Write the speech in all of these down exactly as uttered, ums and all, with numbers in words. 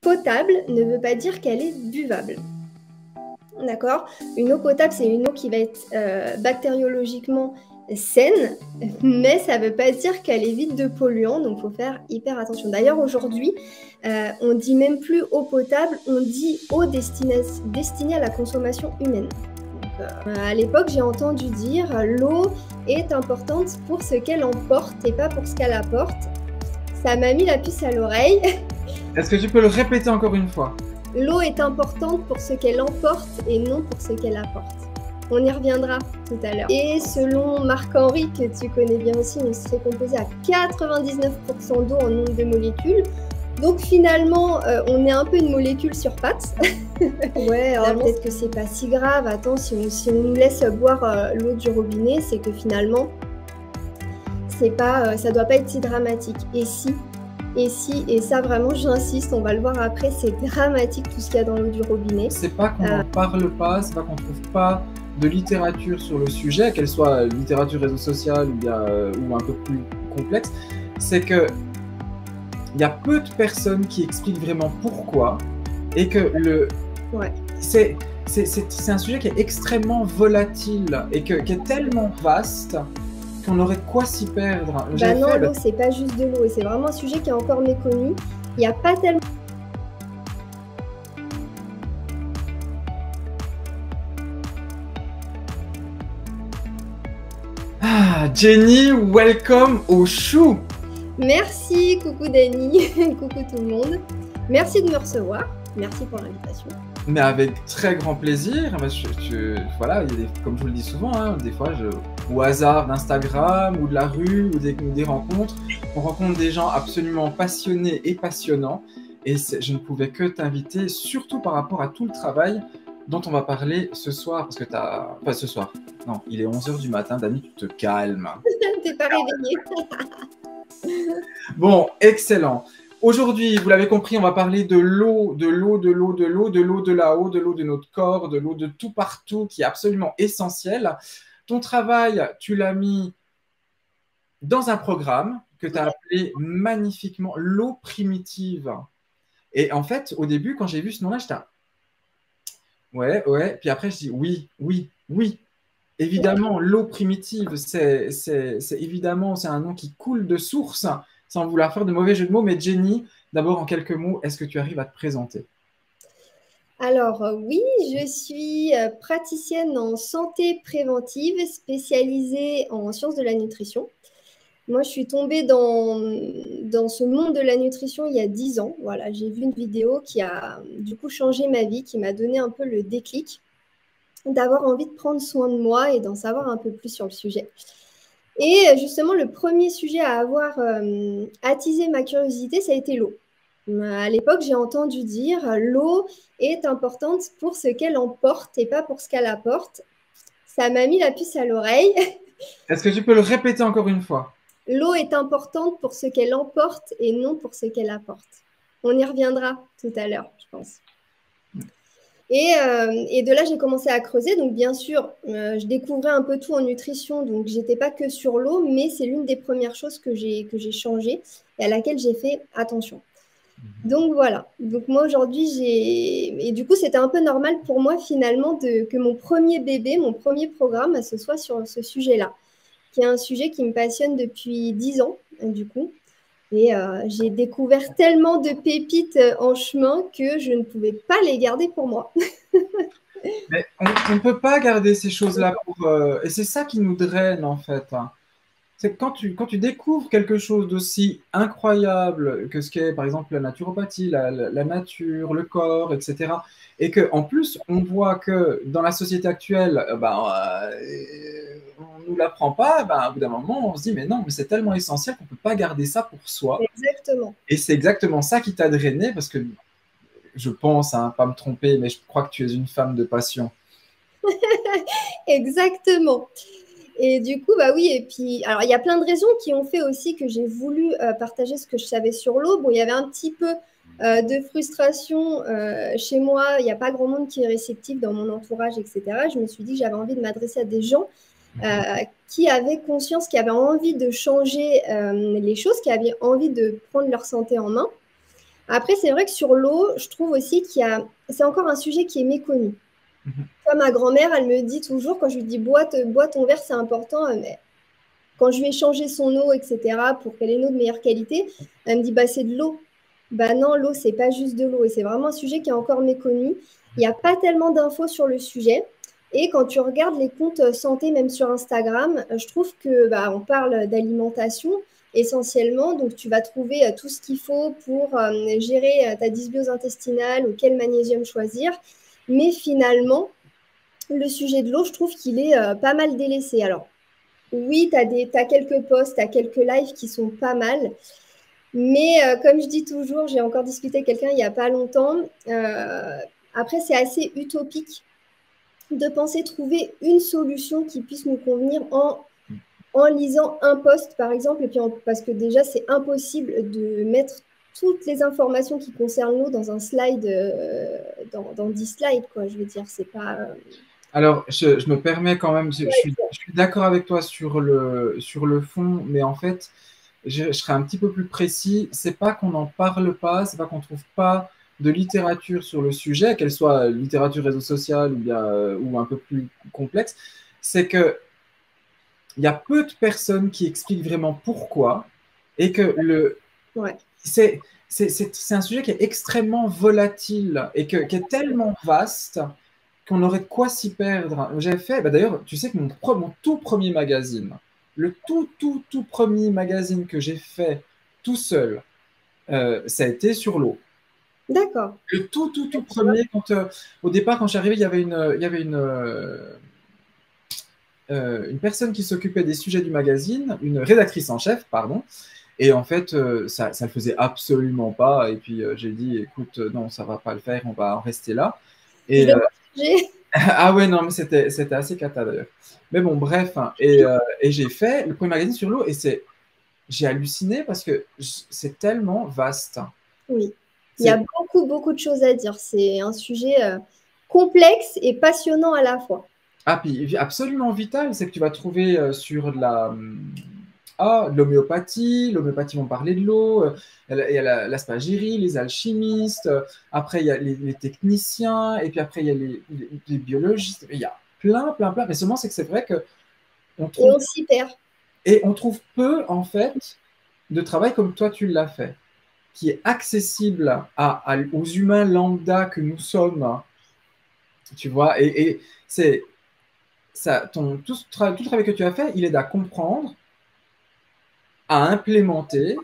potable ne veut pas dire qu'elle est buvable. D'accord? Une eau potable, c'est une eau qui va être euh, bactériologiquement saine, mais ça ne veut pas dire qu'elle est vide de polluants, donc il faut faire hyper attention. D'ailleurs, aujourd'hui, euh, on ne dit même plus eau potable, on dit eau destinée, destinée à la consommation humaine. Donc, euh, à l'époque, j'ai entendu dire l'eau est importante pour ce qu'elle emporte et pas pour ce qu'elle apporte. Ça m'a mis la puce à l'oreille. Est-ce que tu peux le répéter encore une fois? L'eau est importante pour ce qu'elle emporte et non pour ce qu'elle apporte. On y reviendra tout à l'heure. Et selon Marc-Henri, que tu connais bien aussi, on serait composé à quatre-vingt-dix-neuf pour cent d'eau en nombre de molécules. Donc finalement, euh, on est un peu une molécule sur pattes. Ouais, alors peut-être que c'est pas si grave. Attends, si on, si on nous laisse boire euh, l'eau du robinet, c'est que finalement, c'est pas, euh, ça doit pas être si dramatique. Et si Et si, et ça vraiment j'insiste, on va le voir après, c'est dramatique tout ce qu'il y a dans l'eau du robinet. C'est pas qu'on n'en euh... parle pas, c'est pas qu'on trouve pas de littérature sur le sujet, qu'elle soit littérature réseau social ou, bien, euh, ou un peu plus complexe, c'est que il y a peu de personnes qui expliquent vraiment pourquoi, et que le ouais. c'est c'est un sujet qui est extrêmement volatile et que, qui est tellement vaste qu'on aurait quoi s'y perdre. Bah non, l'eau, c'est pas juste de l'eau, et c'est vraiment un sujet qui est encore méconnu. Il n'y a pas tellement... Ah, Jenny, welcome au chou. Merci, coucou Dani, coucou tout le monde. Merci de me recevoir, merci pour l'invitation. Mais avec très grand plaisir. Je, je, voilà, il y a des, comme je vous le dis souvent, hein, des fois, je, au hasard d'Instagram ou de la rue ou des, ou des rencontres, on rencontre des gens absolument passionnés et passionnants. Et je ne pouvais que t'inviter, surtout par rapport à tout le travail dont on va parler ce soir. Parce que tu as... Pas ce soir. Non, il est onze heures du matin. Dani, tu te calmes. T'es pas réveillée. Bon, excellent. Aujourd'hui, vous l'avez compris, on va parler de l'eau, de l'eau, de l'eau, de l'eau, de l'eau de là-haut, de l'eau de notre corps, de l'eau de tout partout, qui est absolument essentielle. Ton travail, tu l'as mis dans un programme que tu as appelé magnifiquement l'eau primitive. Et en fait, au début, quand j'ai vu ce nom-là, j'étais ouais, ouais. Puis après, je dis oui, oui, oui. Évidemment, l'eau primitive, c'est évidemment, c'est un nom qui coule de source, sans vouloir faire de mauvais jeu de mots. Mais Jenny, d'abord, en quelques mots, est-ce que tu arrives à te présenter? Alors oui, je suis praticienne en santé préventive, spécialisée en sciences de la nutrition. Moi, je suis tombée dans, dans ce monde de la nutrition il y a dix ans. Voilà, j'ai vu une vidéo qui a du coup changé ma vie, qui m'a donné un peu le déclic d'avoir envie de prendre soin de moi et d'en savoir un peu plus sur le sujet. Et justement, le premier sujet à avoir euh, attisé ma curiosité, ça a été l'eau. À l'époque, j'ai entendu dire l'eau est importante pour ce qu'elle emporte et pas pour ce qu'elle apporte. Ça m'a mis la puce à l'oreille. Est-ce que tu peux le répéter encore une fois? L'eau est importante pour ce qu'elle emporte et non pour ce qu'elle apporte. On y reviendra tout à l'heure, je pense. Et, euh, et de là, j'ai commencé à creuser. Donc, bien sûr, euh, je découvrais un peu tout en nutrition. Donc, je n'étais pas que sur l'eau, mais c'est l'une des premières choses que j'ai que j'ai changées et à laquelle j'ai fait attention. Donc, voilà. Donc, moi, aujourd'hui, j'ai... Et du coup, c'était un peu normal pour moi, finalement, de... que mon premier bébé, mon premier programme, ce soit sur ce sujet-là, qui est un sujet qui me passionne depuis dix ans, du coup. Et euh, j'ai découvert tellement de pépites en chemin que je ne pouvais pas les garder pour moi. Mais on ne peut pas garder ces choses-là pour... Euh, et c'est ça qui nous draine, en fait. C'est que quand tu, quand tu découvres quelque chose d'aussi incroyable que ce qu'est, par exemple, la naturopathie, la, la, la nature, le corps, et cetera, et qu'en plus, on voit que dans la société actuelle, ben, euh, on ne nous l'apprend pas, ben, au bout d'un moment, on se dit, mais non, mais c'est tellement essentiel qu'on ne peut pas garder ça pour soi. Exactement. Et c'est exactement ça qui t'a drainé, parce que je pense, hein, pas me tromper, mais je crois que tu es une femme de passion. Exactement. Et du coup, bah oui, et puis, alors il y a plein de raisons qui ont fait aussi que j'ai voulu euh, partager ce que je savais sur l'eau. Bon, il y avait un petit peu euh, de frustration euh, chez moi, il n'y a pas grand monde qui est réceptif dans mon entourage, et cetera. Je me suis dit que j'avais envie de m'adresser à des gens euh, qui avaient conscience, qui avaient envie de changer euh, les choses, qui avaient envie de prendre leur santé en main. Après, c'est vrai que sur l'eau, je trouve aussi qu'il y a, c'est encore un sujet qui est méconnu. Mhm. Comme ma grand-mère, elle me dit toujours, quand je lui dis bois, bois ton verre, c'est important, mais quand je lui ai changé son eau, et cetera, pour qu'elle ait une eau de meilleure qualité, elle me dit, bah, c'est de l'eau. Bah non, l'eau, c'est pas juste de l'eau. Et c'est vraiment un sujet qui est encore méconnu. Il n'y a pas tellement d'infos sur le sujet. Et quand tu regardes les comptes santé, même sur Instagram, je trouve que bah, on parle d'alimentation essentiellement. Donc, tu vas trouver tout ce qu'il faut pour euh, gérer ta dysbiose intestinale ou quel magnésium choisir. Mais finalement, le sujet de l'eau, je trouve qu'il est euh, pas mal délaissé. Alors, oui, tu as, as quelques posts, tu as quelques lives qui sont pas mal. Mais euh, comme je dis toujours, j'ai encore discuté avec quelqu'un il n'y a pas longtemps. Euh, après, c'est assez utopique de penser trouver une solution qui puisse nous convenir en, en lisant un post, par exemple. Et puis en, parce que déjà, c'est impossible de mettre toutes les informations qui concernent l'eau dans un slide, euh, dans, dans dix slides, quoi. Je veux dire, c'est pas... Euh... Alors, je, je, me permets quand même, je, je suis, je suis d'accord avec toi sur le, sur le fond, mais en fait, je, je serais un petit peu plus précis. C'est pas qu'on n'en parle pas, c'est pas qu'on trouve pas de littérature sur le sujet, qu'elle soit littérature réseau social ou, bien, euh, ou un peu plus complexe, c'est que il y a peu de personnes qui expliquent vraiment pourquoi et que le ouais. c'est un sujet qui est extrêmement volatile et que, qui est tellement vaste qu'on aurait de quoi s'y perdre. J'ai fait, bah d'ailleurs, tu sais que mon, mon tout premier magazine, le tout, tout, tout premier magazine que j'ai fait tout seul, euh, ça a été sur l'eau. D'accord. Le tout, tout, tout premier, quand, euh, au départ, quand je suis arrivé, il y avait une, il y avait une, euh, euh, une personne qui s'occupait des sujets du magazine, une rédactrice en chef, pardon, et en fait, euh, ça ne le faisait absolument pas. Et puis, euh, j'ai dit, écoute, euh, non, ça ne va pas le faire, on va en rester là. Et, euh... ah ouais, non, mais c'était assez cata d'ailleurs. Mais bon, bref. Hein, et, euh, et j'ai fait le premier magazine sur l'eau et j'ai halluciné parce que c'est tellement vaste. Oui, il y a beaucoup, beaucoup de choses à dire. C'est un sujet euh, complexe et passionnant à la fois. Ah, puis absolument vital, c'est que tu vas trouver euh, sur de la... Ah, l'homéopathie, l'homéopathie vont parler de l'eau, il y a l'aspergérie, les alchimistes, après il y a les, les techniciens, et puis après il y a les, les, les biologistes, il y a plein, plein, plein. Mais seulement c'est que c'est vrai que on trouve... Et on s'y perd. Et on trouve peu, en fait, de travail comme toi tu l'as fait, qui est accessible à, à, aux humains lambda que nous sommes, tu vois, et, et c'est... Ça, ton, tout, tout le travail que tu as fait, il aide à comprendre, à implémenter,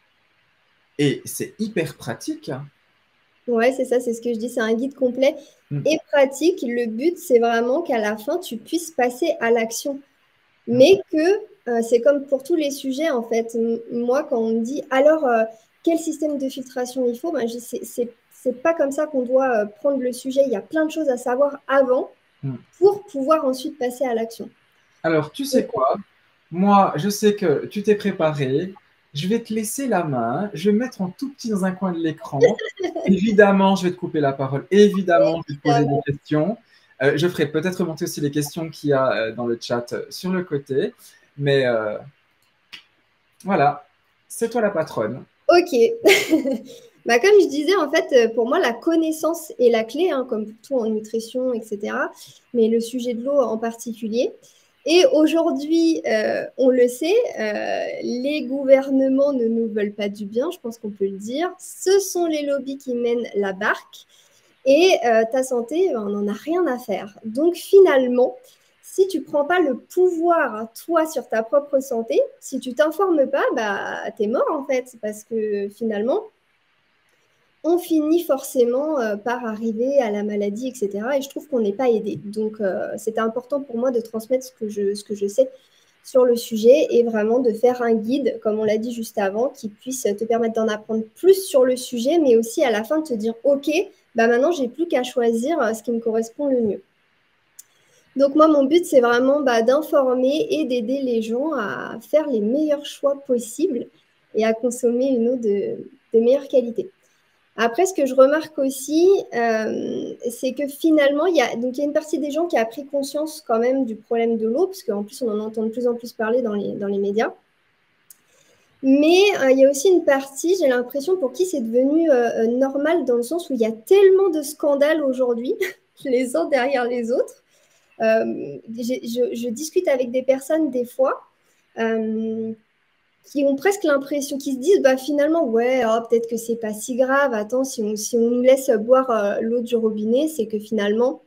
et c'est hyper pratique. Ouais, c'est ça, c'est ce que je dis, c'est un guide complet mmh. et pratique. Le but, c'est vraiment qu'à la fin, tu puisses passer à l'action. Mais mmh. que euh, c'est comme pour tous les sujets, en fait. Moi, quand on me dit, alors, euh, quel système de filtration il faut, ben, c'est pas comme ça qu'on doit euh, prendre le sujet. Il y a plein de choses à savoir avant mmh. pour pouvoir ensuite passer à l'action. Alors, tu sais quoi? Moi, je sais que tu t'es préparé. Je vais te laisser la main. Je vais me mettre en tout petit dans un coin de l'écran. Évidemment, je vais te couper la parole. Évidemment, je vais te poser des questions. Euh, je ferai peut-être remonter aussi les questions qu'il y a euh, dans le chat euh, sur le côté. Mais euh, voilà, c'est toi la patronne. Ok. Bah, comme je disais, en fait, pour moi, la connaissance est la clé, hein, comme pour tout en nutrition, et cetera. Mais le sujet de l'eau en particulier. Et aujourd'hui, euh, on le sait, euh, les gouvernements ne nous veulent pas du bien, je pense qu'on peut le dire. Ce sont les lobbies qui mènent la barque. Et euh, ta santé, on n'en a rien à faire. Donc finalement, si tu ne prends pas le pouvoir, toi, sur ta propre santé, si tu ne t'informes pas, bah, tu es mort en fait. Parce que finalement, on finit forcément euh, par arriver à la maladie, et cetera. Et je trouve qu'on n'est pas aidé. Donc, euh, c'était important pour moi de transmettre ce que, je, ce que je sais sur le sujet et vraiment de faire un guide, comme on l'a dit juste avant, qui puisse te permettre d'en apprendre plus sur le sujet, mais aussi à la fin de te dire, OK, bah maintenant, j'ai plus qu'à choisir ce qui me correspond le mieux. Donc, moi, mon but, c'est vraiment bah, d'informer et d'aider les gens à faire les meilleurs choix possibles et à consommer une eau de, de meilleure qualité. Après, ce que je remarque aussi, euh, c'est que finalement, il y, a, donc, il y a une partie des gens qui a pris conscience quand même du problème de l'eau, parce qu'en plus, on en entend de plus en plus parler dans les, dans les médias. Mais euh, il y a aussi une partie, j'ai l'impression, pour qui c'est devenu euh, normal dans le sens où il y a tellement de scandales aujourd'hui, les uns derrière les autres. Euh, je, je, discute avec des personnes des fois euh, qui ont presque l'impression, qui se disent bah, finalement, ouais, oh, peut-être que c'est pas si grave. Attends, si on, si on nous laisse boire euh, l'eau du robinet, c'est que finalement,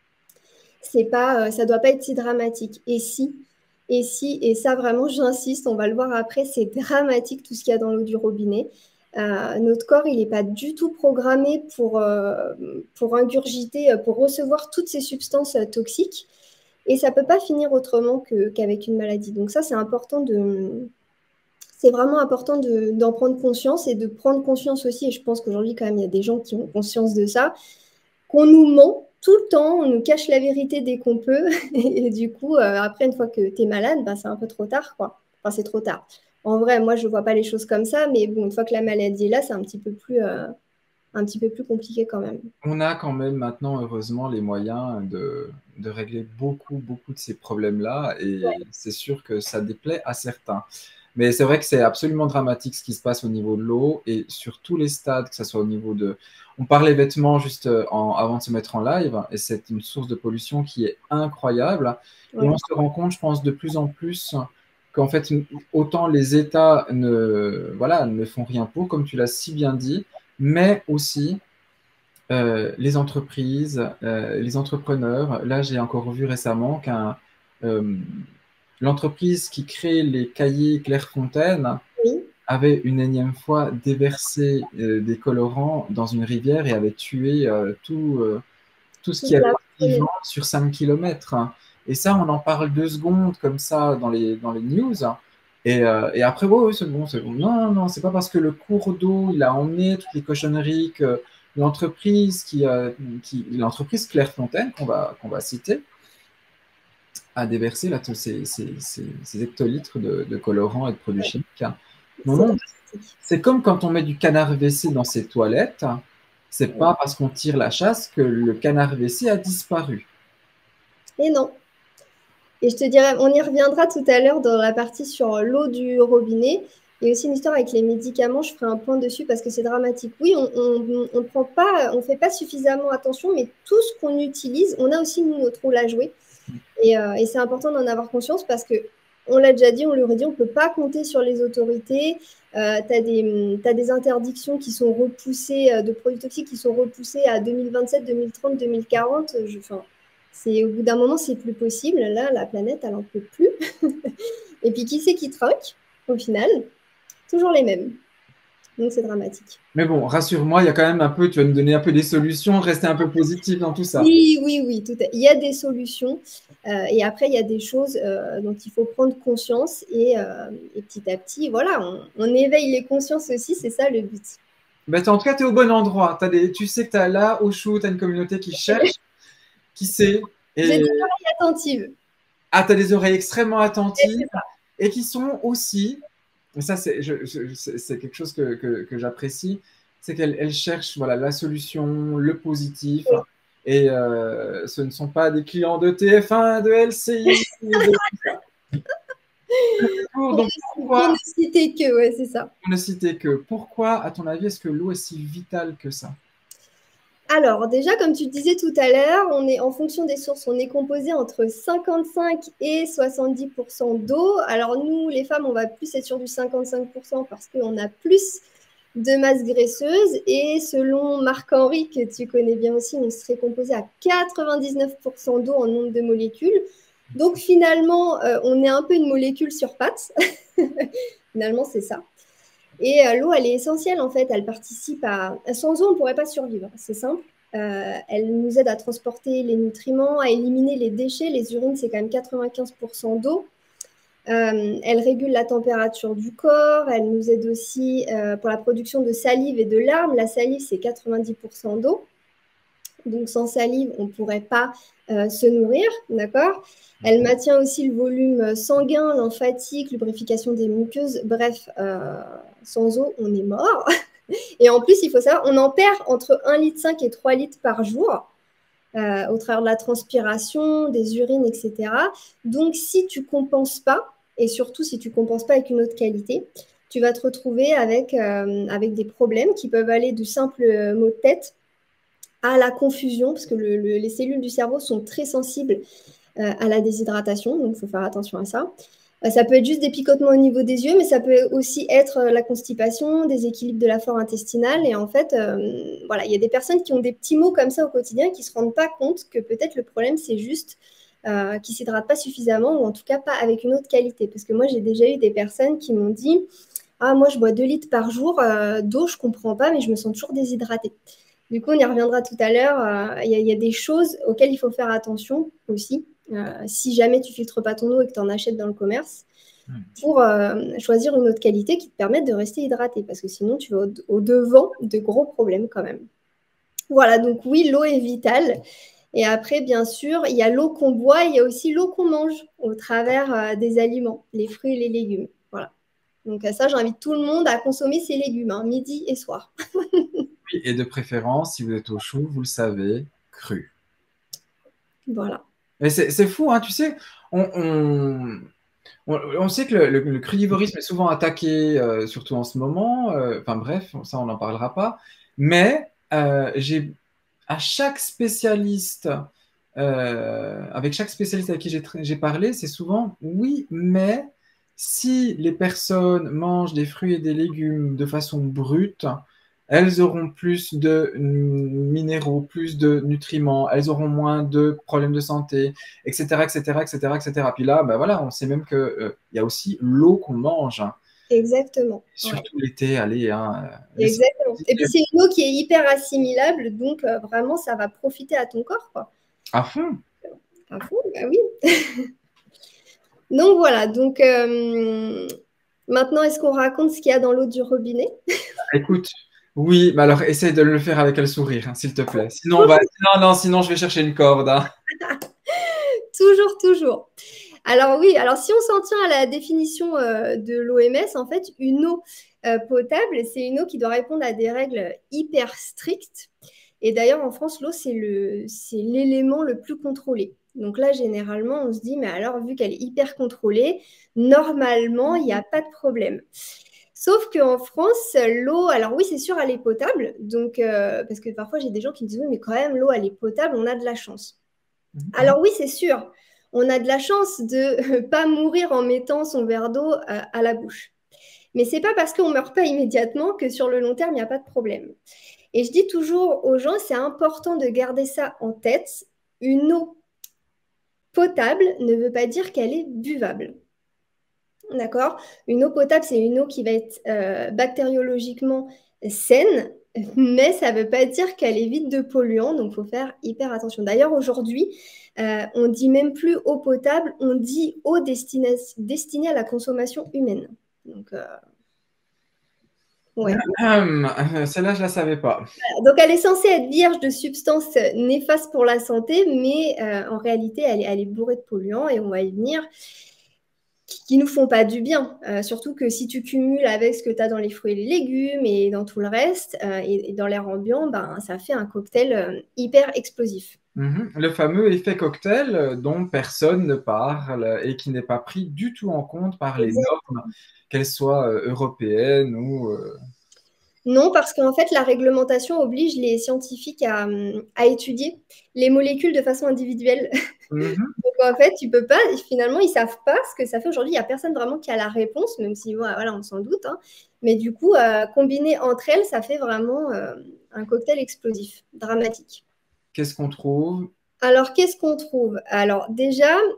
c'est pas, euh, ça doit pas être si dramatique. Et si, et si, et ça vraiment, j'insiste, on va le voir après, c'est dramatique tout ce qu'il y a dans l'eau du robinet. Euh, notre corps, il n'est pas du tout programmé pour, euh, pour ingurgiter, pour recevoir toutes ces substances euh, toxiques. Et ça ne peut pas finir autrement que, qu'avec une maladie. Donc ça, c'est important de... C'est vraiment important de, d'en prendre conscience et de prendre conscience aussi, et je pense qu'aujourd'hui, quand même, il y a des gens qui ont conscience de ça, qu'on nous ment tout le temps, on nous cache la vérité dès qu'on peut. Et, et du coup, euh, après, une fois que tu es malade, bah, c'est un peu trop tard, quoi. Enfin, c'est trop tard. En vrai, moi, je ne vois pas les choses comme ça, mais bon, une fois que la maladie est là, c'est un petit peu plus, euh, un petit peu plus compliqué quand même. On a quand même maintenant, heureusement, les moyens de, de régler beaucoup, beaucoup de ces problèmes-là, et Ouais. c'est sûr que ça déplaît à certains. Mais c'est vrai que c'est absolument dramatique ce qui se passe au niveau de l'eau et sur tous les stades, que ce soit au niveau de... On parlait vêtements juste en, avant de se mettre en live, et c'est une source de pollution qui est incroyable. Et Ouais. on se rend compte, je pense, de plus en plus qu'en fait, autant les États ne, voilà, ne font rien pour, comme tu l'as si bien dit, mais aussi euh, les entreprises, euh, les entrepreneurs. Là, j'ai encore vu récemment qu'un... Euh, l'entreprise qui crée les cahiers Clairefontaine Oui. avait une énième fois déversé euh, des colorants dans une rivière et avait tué euh, tout, euh, tout ce Toute qui avait la vivant sur cinq kilomètres. Et ça, on en parle deux secondes comme ça dans les, dans les news. Et, euh, et après, ouais, ouais, c'est bon, c'est bon. Non, non, c'est pas parce que le cours d'eau, il a emmené toutes les cochonneries que l'entreprise qui, euh, qui l'entreprise Clairefontaine qu'on va, qu'on va citer, à déverser là, tous ces, ces, ces, ces hectolitres de, de colorants et de produits Ouais. chimiques. Non, C'est non, dramatique. c'est comme quand on met du canard W C dans ses toilettes. C'est Ouais. pas parce qu'on tire la chasse que le canard W C a disparu. Et non. Et je te dirais, on y reviendra tout à l'heure dans la partie sur l'eau du robinet. Il y a aussi une histoire avec les médicaments, je ferai un point dessus parce que c'est dramatique. Oui, on on, on prend pas, on fait pas suffisamment attention, mais tout ce qu'on utilise, on a aussi nous, notre rôle à jouer. Et, euh, et c'est important d'en avoir conscience parce que, on l'a déjà dit, on le redit, on ne peut pas compter sur les autorités. Euh, tu as des, t'as des interdictions qui sont repoussées, euh, de produits toxiques qui sont repoussées à deux mille vingt-sept, deux mille trente, deux mille quarante. Je, enfin, c'est, au bout d'un moment, c'est plus possible. Là, la planète, elle n'en peut plus. Et puis, qui c'est qui troque au final? Toujours les mêmes. Donc, c'est dramatique. Mais bon, rassure-moi, il y a quand même un peu, tu vas nous donner un peu des solutions, rester un peu positif dans tout ça. Oui, oui, oui, tout à... il y a des solutions. Euh, et après, il y a des choses euh, dont il faut prendre conscience. Et, euh, et petit à petit, voilà, on, on éveille les consciences aussi, c'est ça le but. Ben, en tout cas, tu es au bon endroit. T'as des, tu sais que tu as là, au chou, tu as une communauté qui cherche, qui sait. J'ai Et des oreilles attentives. ah, tu as des oreilles extrêmement Et attentives c'est ça. et qui sont aussi, et ça c'est je- je- c'est quelque chose que, que, que j'apprécie, c'est qu'elles elles cherchent voilà, la solution, le positif. Oui. Et euh, ce ne sont pas des clients de T F un, de L C I, de Pour, Pour donc ne, pour pourquoi, ne citer que, ouais, c'est ça. pour ne citer que, pourquoi, à ton avis, est-ce que l'eau est si vitale que ça? Alors, déjà, comme tu disais tout à l'heure, on est en fonction des sources, on est composé entre cinquante-cinq et soixante-dix pour cent d'eau. Alors, nous, les femmes, on va plus être sur du cinquante-cinq pour cent parce qu'on a plus de masse graisseuse. Et selon Marc-Henri, que tu connais bien aussi, on serait composé à quatre-vingt-dix-neuf pour cent d'eau en nombre de molécules. Donc, finalement, euh, on est un peu une molécule sur pattes. Finalement, c'est ça. Et euh, l'eau, elle est essentielle en fait. Elle participe à. Sans eau, on ne pourrait pas survivre. C'est simple. Euh, elle nous aide à transporter les nutriments, à éliminer les déchets. Les urines, c'est quand même quatre-vingt-quinze pour cent d'eau. Euh, elle régule la température du corps. Elle nous aide aussi euh, pour la production de salive et de larmes. La salive, c'est quatre-vingt-dix pour cent d'eau. Donc, sans salive, on ne pourrait pas euh, se nourrir, d'accord? Elle maintient aussi le volume sanguin, lymphatique, lubrification des muqueuses. Bref, euh, sans eau, on est mort. Et en plus, il faut savoir, on en perd entre un virgule cinq litre et trois litres par jour euh, au travers de la transpiration, des urines, et cetera. Donc, si tu ne compenses pas, et surtout si tu ne compenses pas avec une autre qualité, tu vas te retrouver avec, euh, avec des problèmes qui peuvent aller du simple mot de tête à la confusion, parce que le, le, les cellules du cerveau sont très sensibles euh, à la déshydratation, donc il faut faire attention à ça. Euh, ça peut être juste des picotements au niveau des yeux, mais ça peut aussi être euh, la constipation, des équilibres de la flore intestinale. Et en fait, euh, voilà, il y a des personnes qui ont des petits mots comme ça au quotidien qui ne se rendent pas compte que peut-être le problème, c'est juste euh, qu'ils ne s'hydratent pas suffisamment, ou en tout cas pas avec une autre qualité. Parce que moi, j'ai déjà eu des personnes qui m'ont dit « Ah, moi, je bois deux litres par jour euh, d'eau, je ne comprends pas, mais je me sens toujours déshydratée. » Du coup, on y reviendra tout à l'heure. Euh, Il y, y a des choses auxquelles il faut faire attention aussi. Euh, si jamais tu filtres pas ton eau et que tu en achètes dans le commerce, pour euh, choisir une autre qualité qui te permette de rester hydraté, parce que sinon tu vas au, au devant de gros problèmes quand même. Voilà, donc oui, l'eau est vitale. Et après, bien sûr, il y a l'eau qu'on boit, il y a aussi l'eau qu'on mange au travers euh, des aliments, les fruits et les légumes. Voilà. Donc ça, j'invite tout le monde à consommer ces légumes, hein, midi et soir. Oui, et de préférence, si vous êtes au chaud, vous le savez, cru. Voilà. Mais c'est c'est fou, hein, tu sais, on, on, on- on sait que le, le- le crudivorisme est souvent attaqué, euh, surtout en ce moment. euh, Enfin bref, ça, on n'en parlera pas. Mais euh, j'ai à chaque spécialiste, euh, avec chaque spécialiste avec qui j'ai tra- j'ai parlé, c'est souvent oui, mais si les personnes mangent des fruits et des légumes de façon brute, elles auront plus de minéraux, plus de nutriments, elles auront moins de problèmes de santé, et cetera, et cetera, et cetera, et cetera. Puis là, ben voilà, on sait même que euh, il y a aussi l'eau qu'on mange, hein. Exactement. Ouais. Surtout l'été, allez, hein, euh, laissez- Exactement. Et puis c'est une eau qui est hyper assimilable, donc euh, vraiment ça va profiter à ton corps, quoi. à fond. À fond, bah oui. Donc voilà, donc euh, maintenant est-ce qu'on raconte ce qu'il y a dans l'eau du robinet? Écoute, oui, mais alors essaye de le faire avec le sourire, hein, s'il te plaît. Sinon, on va... non, non, sinon je vais chercher une corde, hein. Toujours, toujours. Alors oui, alors si on s'en tient à la définition euh, de l'O M S, en fait, une eau euh, potable, c'est une eau qui doit répondre à des règles hyper strictes. Et d'ailleurs, en France, l'eau, c'est le, c'est l'élément le plus contrôlé. Donc là, généralement, on se dit, mais alors, vu qu'elle est hyper contrôlée, normalement, il n'y a pas de problème. Sauf qu'en France, l'eau, alors oui, c'est sûr, elle est potable. Donc, euh, parce que parfois, j'ai des gens qui me disent, oui, mais quand même, l'eau, elle est potable, on a de la chance. Alors oui, c'est sûr, on a de la chance de ne pas mourir en mettant son verre d'eau euh, à la bouche. Mais c'est pas parce qu'on ne meurt pas immédiatement que sur le long terme, il n'y a pas de problème. Et je dis toujours aux gens, c'est important de garder ça en tête. Une eau potable ne veut pas dire qu'elle est buvable. D'accord? Une eau potable, c'est une eau qui va être euh, bactériologiquement saine, mais ça ne veut pas dire qu'elle est vide de polluants, donc il faut faire hyper attention. D'ailleurs, aujourd'hui, euh, on ne dit même plus eau potable, on dit eau destinée, destinée à la consommation humaine. Donc, euh, ouais. Hum, euh, celle-là, je la savais pas. Donc, elle est censée être vierge de substances néfastes pour la santé, mais euh, en réalité, elle est, elle est bourrée de polluants et on va y venir, qui ne nous font pas du bien. Euh, surtout que si tu cumules avec ce que tu as dans les fruits et les légumes et dans tout le reste, euh, et, et dans l'air ambiant, ben, ça fait un cocktail euh, hyper explosif. Mhm. Le fameux effet cocktail euh, dont personne ne parle et qui n'est pas pris du tout en compte par les Exact. normes, qu'elles soient euh, européennes ou... euh, Non, parce qu'en fait, la réglementation oblige les scientifiques à, à étudier les molécules de façon individuelle. mhm. Donc en fait, tu peux pas, finalement, ils savent pas ce que ça fait aujourd'hui. Il n'y a personne vraiment qui a la réponse, même si bon, voilà, on s'en doute, hein. Mais du coup, euh, combiné entre elles, ça fait vraiment euh, un cocktail explosif, dramatique. Qu'est-ce qu'on trouve? Alors, qu'est-ce qu'on trouve? Alors, déjà, euh,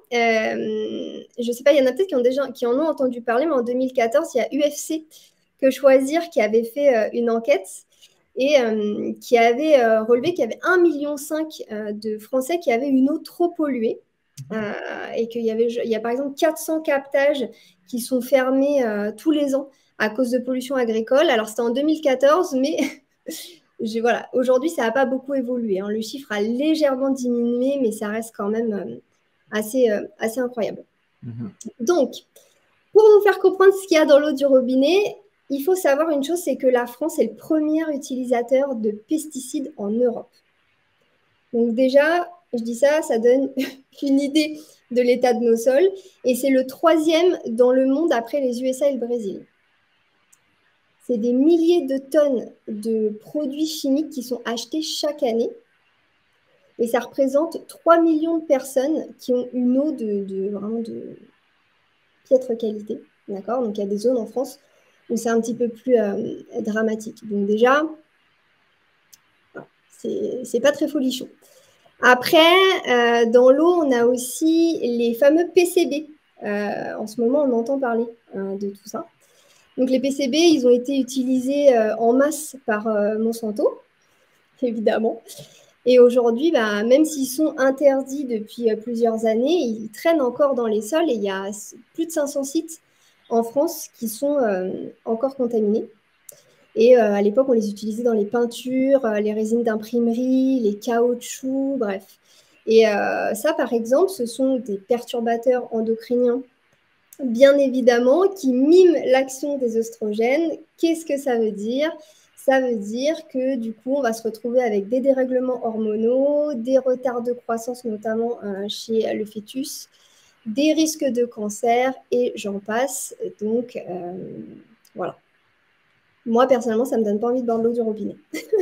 je ne sais pas, il y en a peut-être qui, ont déjà, qui en ont entendu parler, mais en deux mille quatorze, il y a U F C Que Choisir qui avait fait euh, une enquête et euh, qui avait euh, relevé qu'il y avait un virgule cinq million euh, de Français qui avaient une eau trop polluée. Euh, et qu'il y avait, il y a par exemple quatre cents captages qui sont fermés euh, tous les ans à cause de pollution agricole. Alors, c'était en deux mille quatorze, mais voilà, aujourd'hui, ça n'a pas beaucoup évolué, hein. Le chiffre a légèrement diminué, mais ça reste quand même euh, assez, euh, assez incroyable. Mhm. Donc, pour vous faire comprendre ce qu'il y a dans l'eau du robinet, il faut savoir une chose, c'est que la France est le premier utilisateur de pesticides en Europe. Donc déjà, je dis ça, ça donne une idée de l'état de nos sols. Et c'est le troisième dans le monde après les U S A et le Brésil. c'est des milliers de tonnes de produits chimiques qui sont achetés chaque année. Et ça représente trois millions de personnes qui ont une eau de, de vraiment de piètre qualité. D'accord? Donc, il y a des zones en France où c'est un petit peu plus euh, dramatique. Donc, déjà, c'est pas très folichon. Après, euh, dans l'eau, on a aussi les fameux P C B. Euh, en ce moment, on entend parler euh, de tout ça. Donc, les P C B, ils ont été utilisés euh, en masse par euh, Monsanto, évidemment. Et aujourd'hui, bah, même s'ils sont interdits depuis euh, plusieurs années, ils traînent encore dans les sols et il y a plus de cinq cents sites en France qui sont euh, encore contaminés. Et euh, à l'époque, on les utilisait dans les peintures, euh, les résines d'imprimerie, les caoutchoucs, bref. Et euh, ça, par exemple, ce sont des perturbateurs endocriniens, bien évidemment, qui miment l'action des oestrogènes. Qu'est-ce que ça veut dire? Ça veut dire que du coup, on va se retrouver avec des dérèglements hormonaux, des retards de croissance, notamment euh, chez le fœtus, des risques de cancer, et j'en passe. Donc, euh, voilà. Moi, personnellement, ça ne me donne pas envie de boire de l'eau du robinet.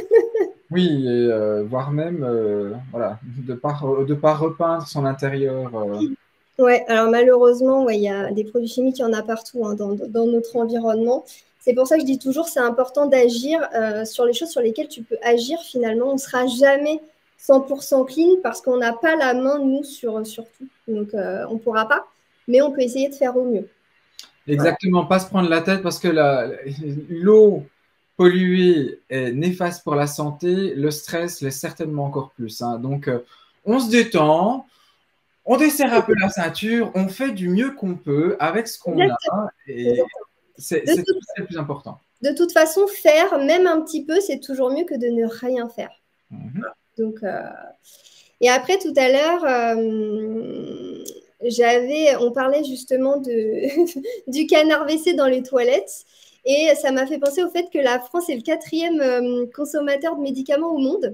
Oui, et euh, voire même, euh, voilà, de ne pas, de pas repeindre son intérieur. Euh. Ouais, alors malheureusement, ouais, il y a des produits chimiques, il y en a partout hein, dans, dans, notre environnement. C'est pour ça que je dis toujours, c'est important d'agir euh, sur les choses sur lesquelles tu peux agir finalement. On ne sera jamais cent pour cent clean parce qu'on n'a pas la main, nous, sur, sur tout. Donc, euh, on ne pourra pas, mais on peut essayer de faire au mieux. Exactement, voilà. Pas se prendre la tête parce que l'eau polluée est néfaste pour la santé, le stress l'est certainement encore plus. Hein. Donc, euh, on se détend, on desserre un peu la ceinture, on fait du mieux qu'on peut avec ce qu'on a et c'est le plus important. De toute façon, faire même un petit peu, c'est toujours mieux que de ne rien faire. Mm-hmm. Donc, euh... et après, tout à l'heure, euh, j'avais, on parlait justement de, du canard W C dans les toilettes. Et ça m'a fait penser au fait que la France est le quatrième euh, consommateur de médicaments au monde.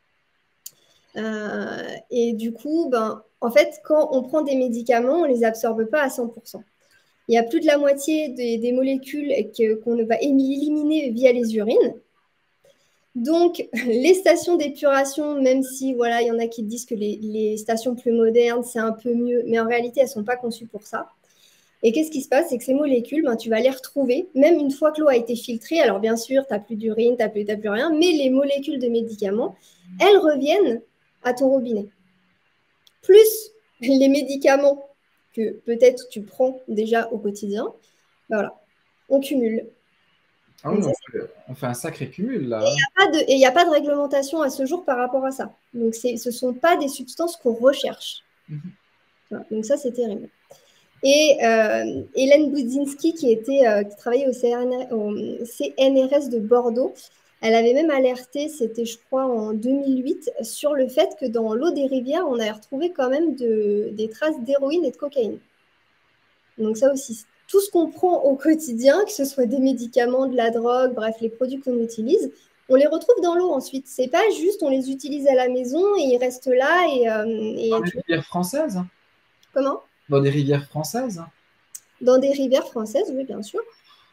Euh, et du coup, ben, en fait, quand on prend des médicaments, on ne les absorbe pas à cent pour cent. Il y a plus de la moitié des, des molécules qu'on va éliminer via les urines. Donc, les stations d'épuration, même si voilà, il y en a qui disent que les, les stations plus modernes, c'est un peu mieux, mais en réalité, elles ne sont pas conçues pour ça. Et qu'est-ce qui se passe? C'est que ces molécules, ben, tu vas les retrouver, même une fois que l'eau a été filtrée. Alors, bien sûr, tu n'as plus d'urine, tu n'as plus, plus rien, mais les molécules de médicaments, elles reviennent à ton robinet. Plus les médicaments que peut-être tu prends déjà au quotidien, ben voilà, on cumule. Ah oui, on, fait, on fait un sacré cumul là. Et il n'y a, a pas de réglementation à ce jour par rapport à ça. Donc, ce ne sont pas des substances qu'on recherche. Mm-hmm. Voilà, donc ça, c'est terrible. Et euh, Hélène Budzinski, qui, était, euh, qui travaillait au C N R S de Bordeaux, elle avait même alerté, c'était je crois en deux mille huit, sur le fait que dans l'eau des rivières, on avait retrouvé quand même de, des traces d'héroïne et de cocaïne. Donc ça aussi, tout ce qu'on prend au quotidien, que ce soit des médicaments, de la drogue, bref, les produits qu'on utilise, on les retrouve dans l'eau ensuite. C'est pas juste on les utilise à la maison et ils restent là. Et, euh, et dans des rivières françaises. Comment? Dans des rivières françaises. Dans des rivières françaises, oui, bien sûr.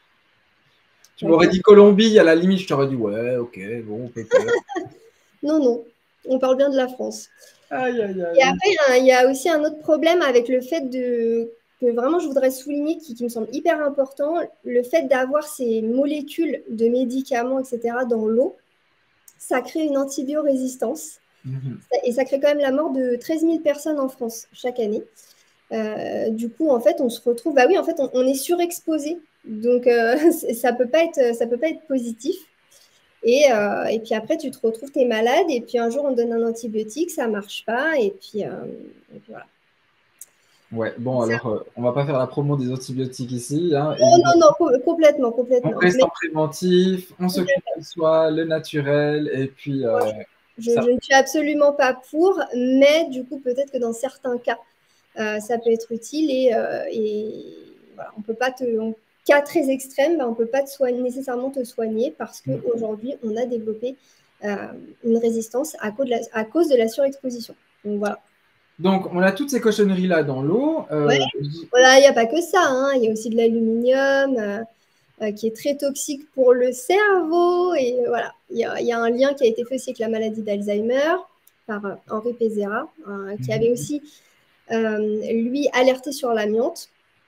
Tu m'aurais dit Colombie, à la limite, je t'aurais dit ouais, ok, bon, peut-être. Non, non, on parle bien de la France. Aïe, aïe, aïe. Et après, il y a aussi un autre problème avec le fait de... que vraiment je voudrais souligner, qui, qui me semble hyper important, le fait d'avoir ces molécules de médicaments, et cetera, dans l'eau, ça crée une antibiorésistance. Mmh. Et ça crée quand même la mort de treize mille personnes en France chaque année. Euh, du coup, en fait, on se retrouve... Bah oui, en fait, on, on est surexposé. Donc, euh, ça ne peut pas être, ça peut pas être positif. Et, euh, et puis après, tu te retrouves, tu es malade, et puis un jour, on te donne un antibiotique, ça ne marche pas, et puis, euh, et puis voilà. Ouais, bon, alors, euh, on ne va pas faire la promo des antibiotiques ici. Hein, oh, non, non, co complètement, complètement. On reste Mais... en préventif, on s'occupe de soi, le naturel, et puis... Euh, ouais, je, ça... je ne suis absolument pas pour, mais du coup, peut-être que dans certains cas, euh, ça peut être utile, et, euh, et voilà, on peut pas te... On... cas très extrême, ben, on ne peut pas te soigner, nécessairement te soigner parce qu'aujourd'hui, on a développé euh, une résistance à cause, de la, à cause de la surexposition. Donc, voilà. Donc, on a toutes ces cochonneries-là dans l'eau. Euh, ouais. Voilà, il n'y a pas que ça. Hein. Il y a aussi de l'aluminium. Euh, euh, qui est très toxique pour le cerveau. Et euh, voilà, il y, y a un lien qui a été fait aussi avec la maladie d'Alzheimer par euh, Henri Pézera, hein, qui avait aussi, euh, lui, alerté sur l'amiante.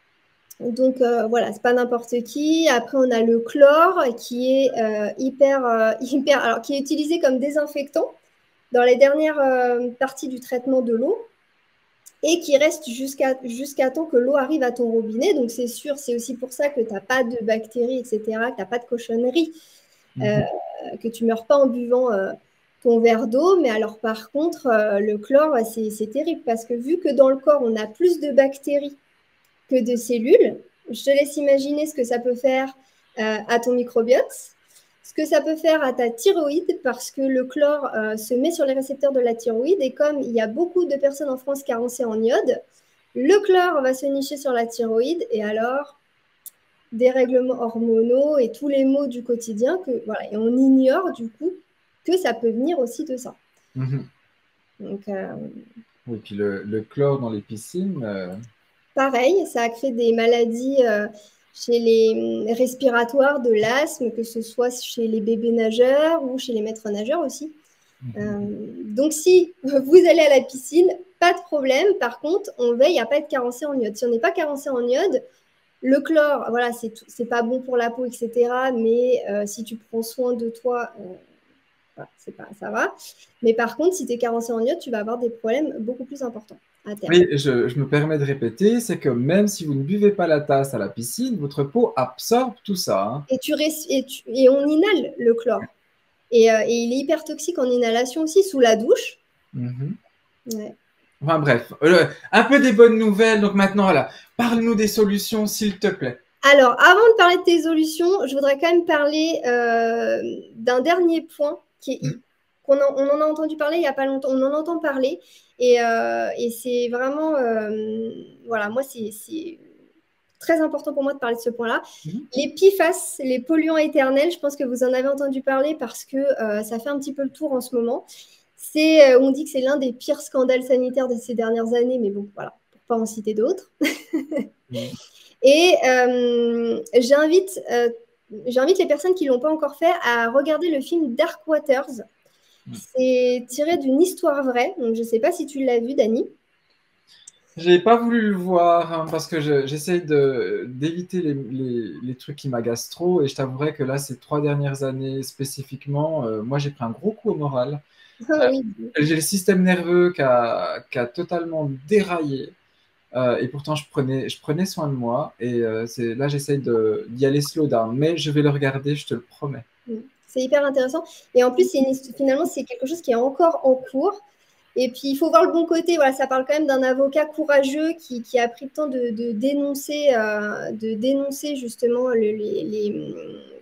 Donc euh, voilà, c'est pas n'importe qui. Après, on a le chlore qui est euh, hyper, euh, hyper, alors qui est utilisé comme désinfectant dans les dernières euh, parties du traitement de l'eau et qui reste jusqu'à jusqu'à temps que l'eau arrive à ton robinet. Donc c'est sûr, c'est aussi pour ça que tu n'as pas de bactéries, et cetera, que tu n'as pas de cochonneries, euh, mm-hmm. que tu meurs pas en buvant euh, ton verre d'eau. Mais alors par contre, euh, le chlore, c'est terrible parce que vu que dans le corps, on a plus de bactéries que de cellules. Je te laisse imaginer ce que ça peut faire euh, à ton microbiote, ce que ça peut faire à ta thyroïde, parce que le chlore euh, se met sur les récepteurs de la thyroïde, et comme il y a beaucoup de personnes en France carencées en iode, le chlore va se nicher sur la thyroïde, et alors, dérèglements hormonaux et tous les maux du quotidien, que, voilà, et on ignore du coup que ça peut venir aussi de ça. Mmh. Donc, euh... oui, puis le, le chlore dans les piscines... Euh... Pareil, ça a créé des maladies euh, chez les respiratoires, de l'asthme, que ce soit chez les bébés nageurs ou chez les maîtres nageurs aussi. Mmh. Euh, donc, si vous allez à la piscine, pas de problème. Par contre, on veille à ne pas être carencé en iode. Si on n'est pas carencé en iode, le chlore, voilà, c'est pas bon pour la peau, et cetera. Mais euh, si tu prends soin de toi, euh, voilà, c'est pas, ça va. Mais par contre, si tu es carencé en iode, tu vas avoir des problèmes beaucoup plus importants. Oui, je, je me permets de répéter, c'est que même si vous ne buvez pas la tasse à la piscine, votre peau absorbe tout ça. Hein. Et, tu et, tu et on inhale le chlore. Et, euh, et il est hyper toxique en inhalation aussi, sous la douche. Mmh. Ouais. Enfin bref, euh, un peu des bonnes nouvelles. Donc maintenant, voilà, parle-nous des solutions, s'il te plaît. Alors, avant de parler de tes solutions, je voudrais quand même parler euh, d'un dernier point qui est... Mmh. On en, on en a entendu parler il n'y a pas longtemps, on en entend parler, et, euh, et c'est vraiment, euh, voilà, moi c'est très important pour moi de parler de ce point-là. Mmh. Les P FAS, les polluants éternels, je pense que vous en avez entendu parler parce que euh, ça fait un petit peu le tour en ce moment. C'est, euh, on dit que c'est l'un des pires scandales sanitaires de ces dernières années, mais bon, voilà, pour ne pas en citer d'autres. Mmh. Et euh, j'invite, euh, j'invite les personnes qui ne l'ont pas encore fait à regarder le film Dark Waters. C'est tiré d'une histoire vraie. Donc, je ne sais pas si tu l'as vu, Dany. Je n'ai pas voulu le voir hein, parce que j'essaie je, d'éviter les, les, les trucs qui m'agacent trop. Et je t'avouerai que là, ces trois dernières années spécifiquement, euh, moi, j'ai pris un gros coup au moral. Ah, oui. euh, j'ai le système nerveux qui a, qui a totalement déraillé. Euh, et pourtant, je prenais, je prenais soin de moi. Et euh, là, j'essaie d'y aller slow down. Mais je vais le regarder, je te le promets. C'est hyper intéressant. Et en plus, une, finalement, c'est quelque chose qui est encore en cours. Et puis, il faut voir le bon côté. Voilà, ça parle quand même d'un avocat courageux qui, qui a pris le temps de, de, dénoncer, euh, de dénoncer justement le, les, les,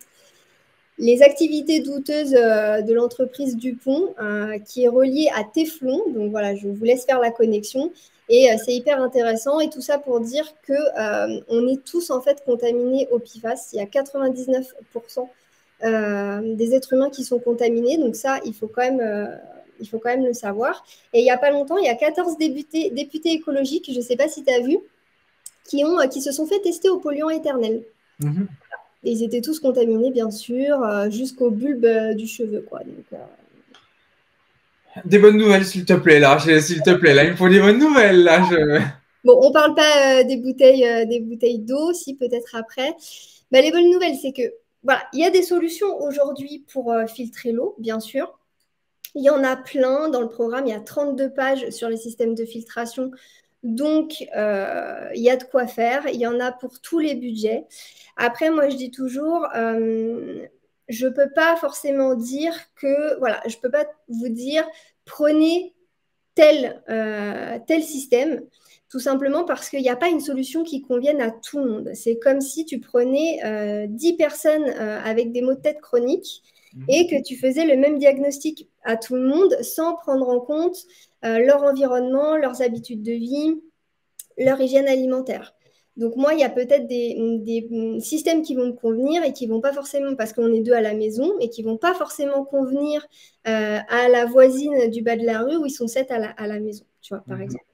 les activités douteuses euh, de l'entreprise Dupont, euh, qui est reliée à Teflon. Donc voilà, je vous laisse faire la connexion. Et euh, c'est hyper intéressant. Et tout ça pour dire qu'on euh, est tous en fait contaminés au P FAS. Il y a quatre-vingt-dix-neuf pour cent euh, des êtres humains qui sont contaminés. Donc ça, il faut quand même... Euh, Il faut quand même le savoir. Et il n'y a pas longtemps, il y a quatorze députés, députés écologiques, je ne sais pas si tu as vu, qui, ont, qui se sont fait tester aux polluants éternels. Mmh. Et ils étaient tous contaminés, bien sûr, euh, jusqu'au bulbe du cheveu. Quoi. Donc, euh... Des bonnes nouvelles, s'il te plaît, là. S'il te plaît, là, il me faut des bonnes nouvelles, là. Je... Bon, on ne parle pas euh, des bouteilles euh, des bouteilles d'eau, si peut-être après. Bah, les bonnes nouvelles, c'est que voilà, il y a des solutions aujourd'hui pour euh, filtrer l'eau, bien sûr. Il y en a plein dans le programme, il y a trente-deux pages sur les systèmes de filtration, donc euh, il y a de quoi faire, il y en a pour tous les budgets. Après, moi je dis toujours, euh, je ne peux pas forcément dire que, voilà, je ne peux pas vous dire, prenez tel, euh, tel système, tout simplement parce qu'il n'y a pas une solution qui convienne à tout le monde. C'est comme si tu prenais euh, dix personnes euh, avec des maux de tête chroniques, et que tu faisais le même diagnostic à tout le monde sans prendre en compte euh, leur environnement, leurs habitudes de vie, leur hygiène alimentaire. Donc moi, il y a peut-être des, des systèmes qui vont me convenir et qui ne vont pas forcément, parce qu'on est deux à la maison, et qui ne vont pas forcément convenir euh, à la voisine du bas de la rue où ils sont sept à la, à la maison, tu vois, par mmh. exemple.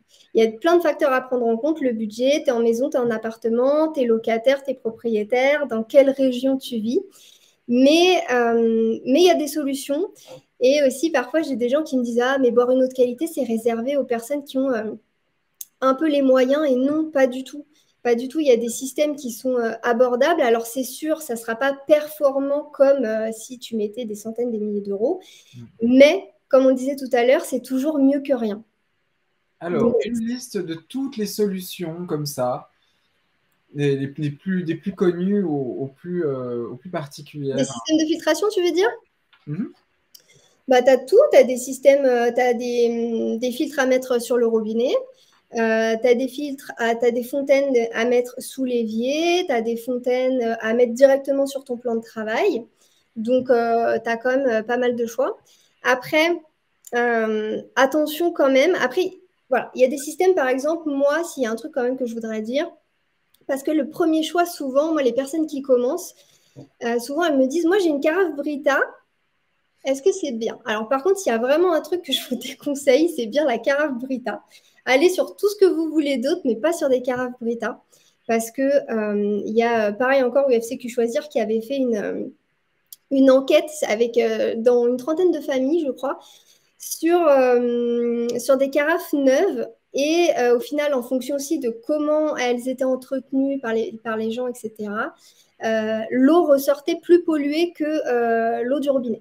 Il y a plein de facteurs à prendre en compte, le budget, tu es en maison, tu es en appartement, tu es locataire, tu es propriétaire, dans quelle région tu vis. Mais euh, mais il y a des solutions. Et aussi, parfois, j'ai des gens qui me disent, ah, mais boire une eau de qualité, c'est réservé aux personnes qui ont euh, un peu les moyens. Et non, pas du tout. Pas du tout. Il y a des systèmes qui sont euh, abordables. Alors, c'est sûr, ça ne sera pas performant comme euh, si tu mettais des centaines, des milliers d'euros. Mais, comme on disait tout à l'heure, c'est toujours mieux que rien. Alors, Donc, une liste de toutes les solutions comme ça, les, les- les plus, des plus connues aux, aux plus, euh, aux plus des particulières. systèmes de filtration, tu veux dire? Mhm. Bah, tu as tout. Tu as des systèmes, tu as des, des filtres à mettre sur le robinet. Euh, tu as des filtres, tu as des fontaines à mettre sous l'évier, tu as des fontaines à mettre directement sur ton plan de travail. Donc, euh, tu as quand même euh, pas mal de choix. Après, euh, attention quand même. Après, voilà, il y a des systèmes, par exemple, moi, s'il y a un truc quand même que je voudrais dire, parce que le premier choix, souvent, moi, les personnes qui commencent, euh, souvent, elles me disent, moi, j'ai une carafe Brita. Est-ce que c'est bien? Alors, par contre, il y a vraiment un truc que je vous déconseille, c'est bien la carafe Brita. Allez sur tout ce que vous voulez d'autre, mais pas sur des carafes Brita. Parce que euh, il y a, pareil encore, U F C Q Choisir qui avait fait une, euh, une enquête avec, euh, dans une trentaine de familles, je crois, sur, euh, sur des carafes neuves. Et euh, au final, en fonction aussi de comment elles étaient entretenues par les, par les gens, et cetera, euh, l'eau ressortait plus polluée que euh, l'eau du robinet.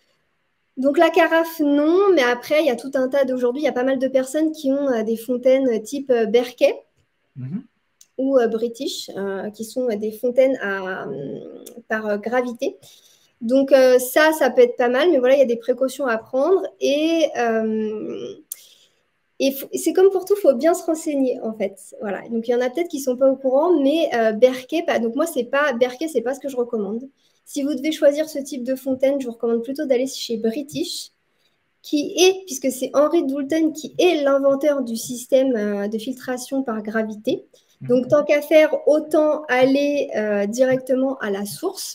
Donc la carafe, non, mais après, il y a tout un tas d'aujourd'hui, il y a pas mal de personnes qui ont euh, des fontaines type euh, Berkey Mhm. ou euh, British, euh, qui sont euh, des fontaines à, euh, par euh, gravité. Donc euh, ça, ça peut être pas mal, mais voilà, il y a des précautions à prendre. Et, euh, et c'est comme pour tout, il faut bien se renseigner, en fait. Voilà. Donc il y en a peut-être qui ne sont pas au courant, mais euh, Berkey, pas, donc moi, c'est pas Berkey, c'est pas ce que je recommande. Si vous devez choisir ce type de fontaine, je vous recommande plutôt d'aller chez British, qui est, puisque c'est Henry Doulton qui est l'inventeur du système euh, de filtration par gravité. Donc, tant qu'à faire, autant aller euh, directement à la source.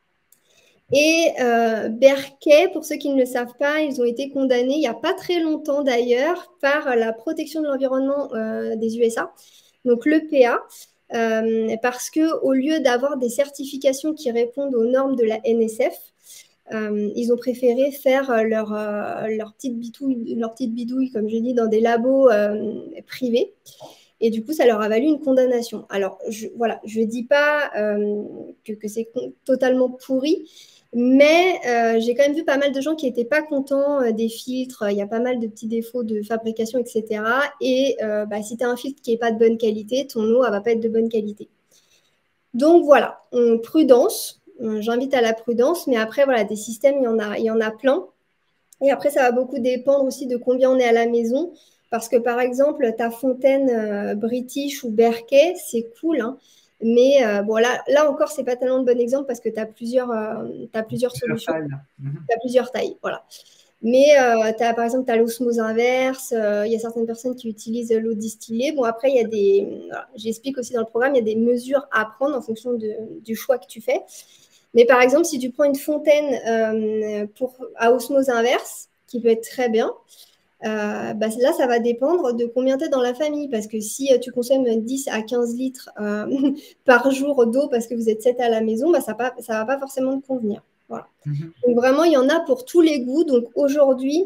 Et euh, Berkey, pour ceux qui ne le savent pas, ils ont été condamnés il n'y a pas très longtemps d'ailleurs par la protection de l'environnement euh, des U S A, donc l'E P A, euh, parce qu'au lieu d'avoir des certifications qui répondent aux normes de la N S F, euh, ils ont préféré faire leur, euh, leur, petite bidouille, leur petite bidouille, comme je dis, dans des labos euh, privés. Et du coup, ça leur a valu une condamnation. Alors, je, voilà, je ne dis pas euh, que, que c'est totalement pourri, mais euh, j'ai quand même vu pas mal de gens qui n'étaient pas contents euh, des filtres. Il y a pas mal de petits défauts de fabrication, et cetera. Et euh, bah, si tu as un filtre qui n'est pas de bonne qualité, ton eau ne va pas être de bonne qualité. Donc voilà, on, prudence. J'invite à la prudence, mais après, voilà, des systèmes, il y en a, il y en a plein. Et après, ça va beaucoup dépendre aussi de combien on est à la maison. Parce que, par exemple, ta fontaine euh, British ou Berkey, c'est cool, hein. Mais euh, bon, là, là encore, c'est pas tellement le bon exemple parce que tu as plusieurs, euh, t'as plusieurs solutions. Mhm. Tu as plusieurs tailles, voilà. Mais euh, as, par exemple, tu as l'osmose inverse. Il euh, y a certaines personnes qui utilisent l'eau distillée. Bon, après, il y a des... Voilà, j'explique aussi dans le programme, il y a des mesures à prendre en fonction de, du choix que tu fais. Mais par exemple, si tu prends une fontaine euh, pour, à osmose inverse, qui peut être très bien, euh, bah là, ça va dépendre de combien tu es dans la famille. Parce que si tu consommes dix à quinze litres euh, par jour d'eau parce que vous êtes sept à la maison, bah, ça ne va pas forcément te convenir. Voilà. Mm-hmm. Donc vraiment, il y en a pour tous les goûts. Donc aujourd'hui,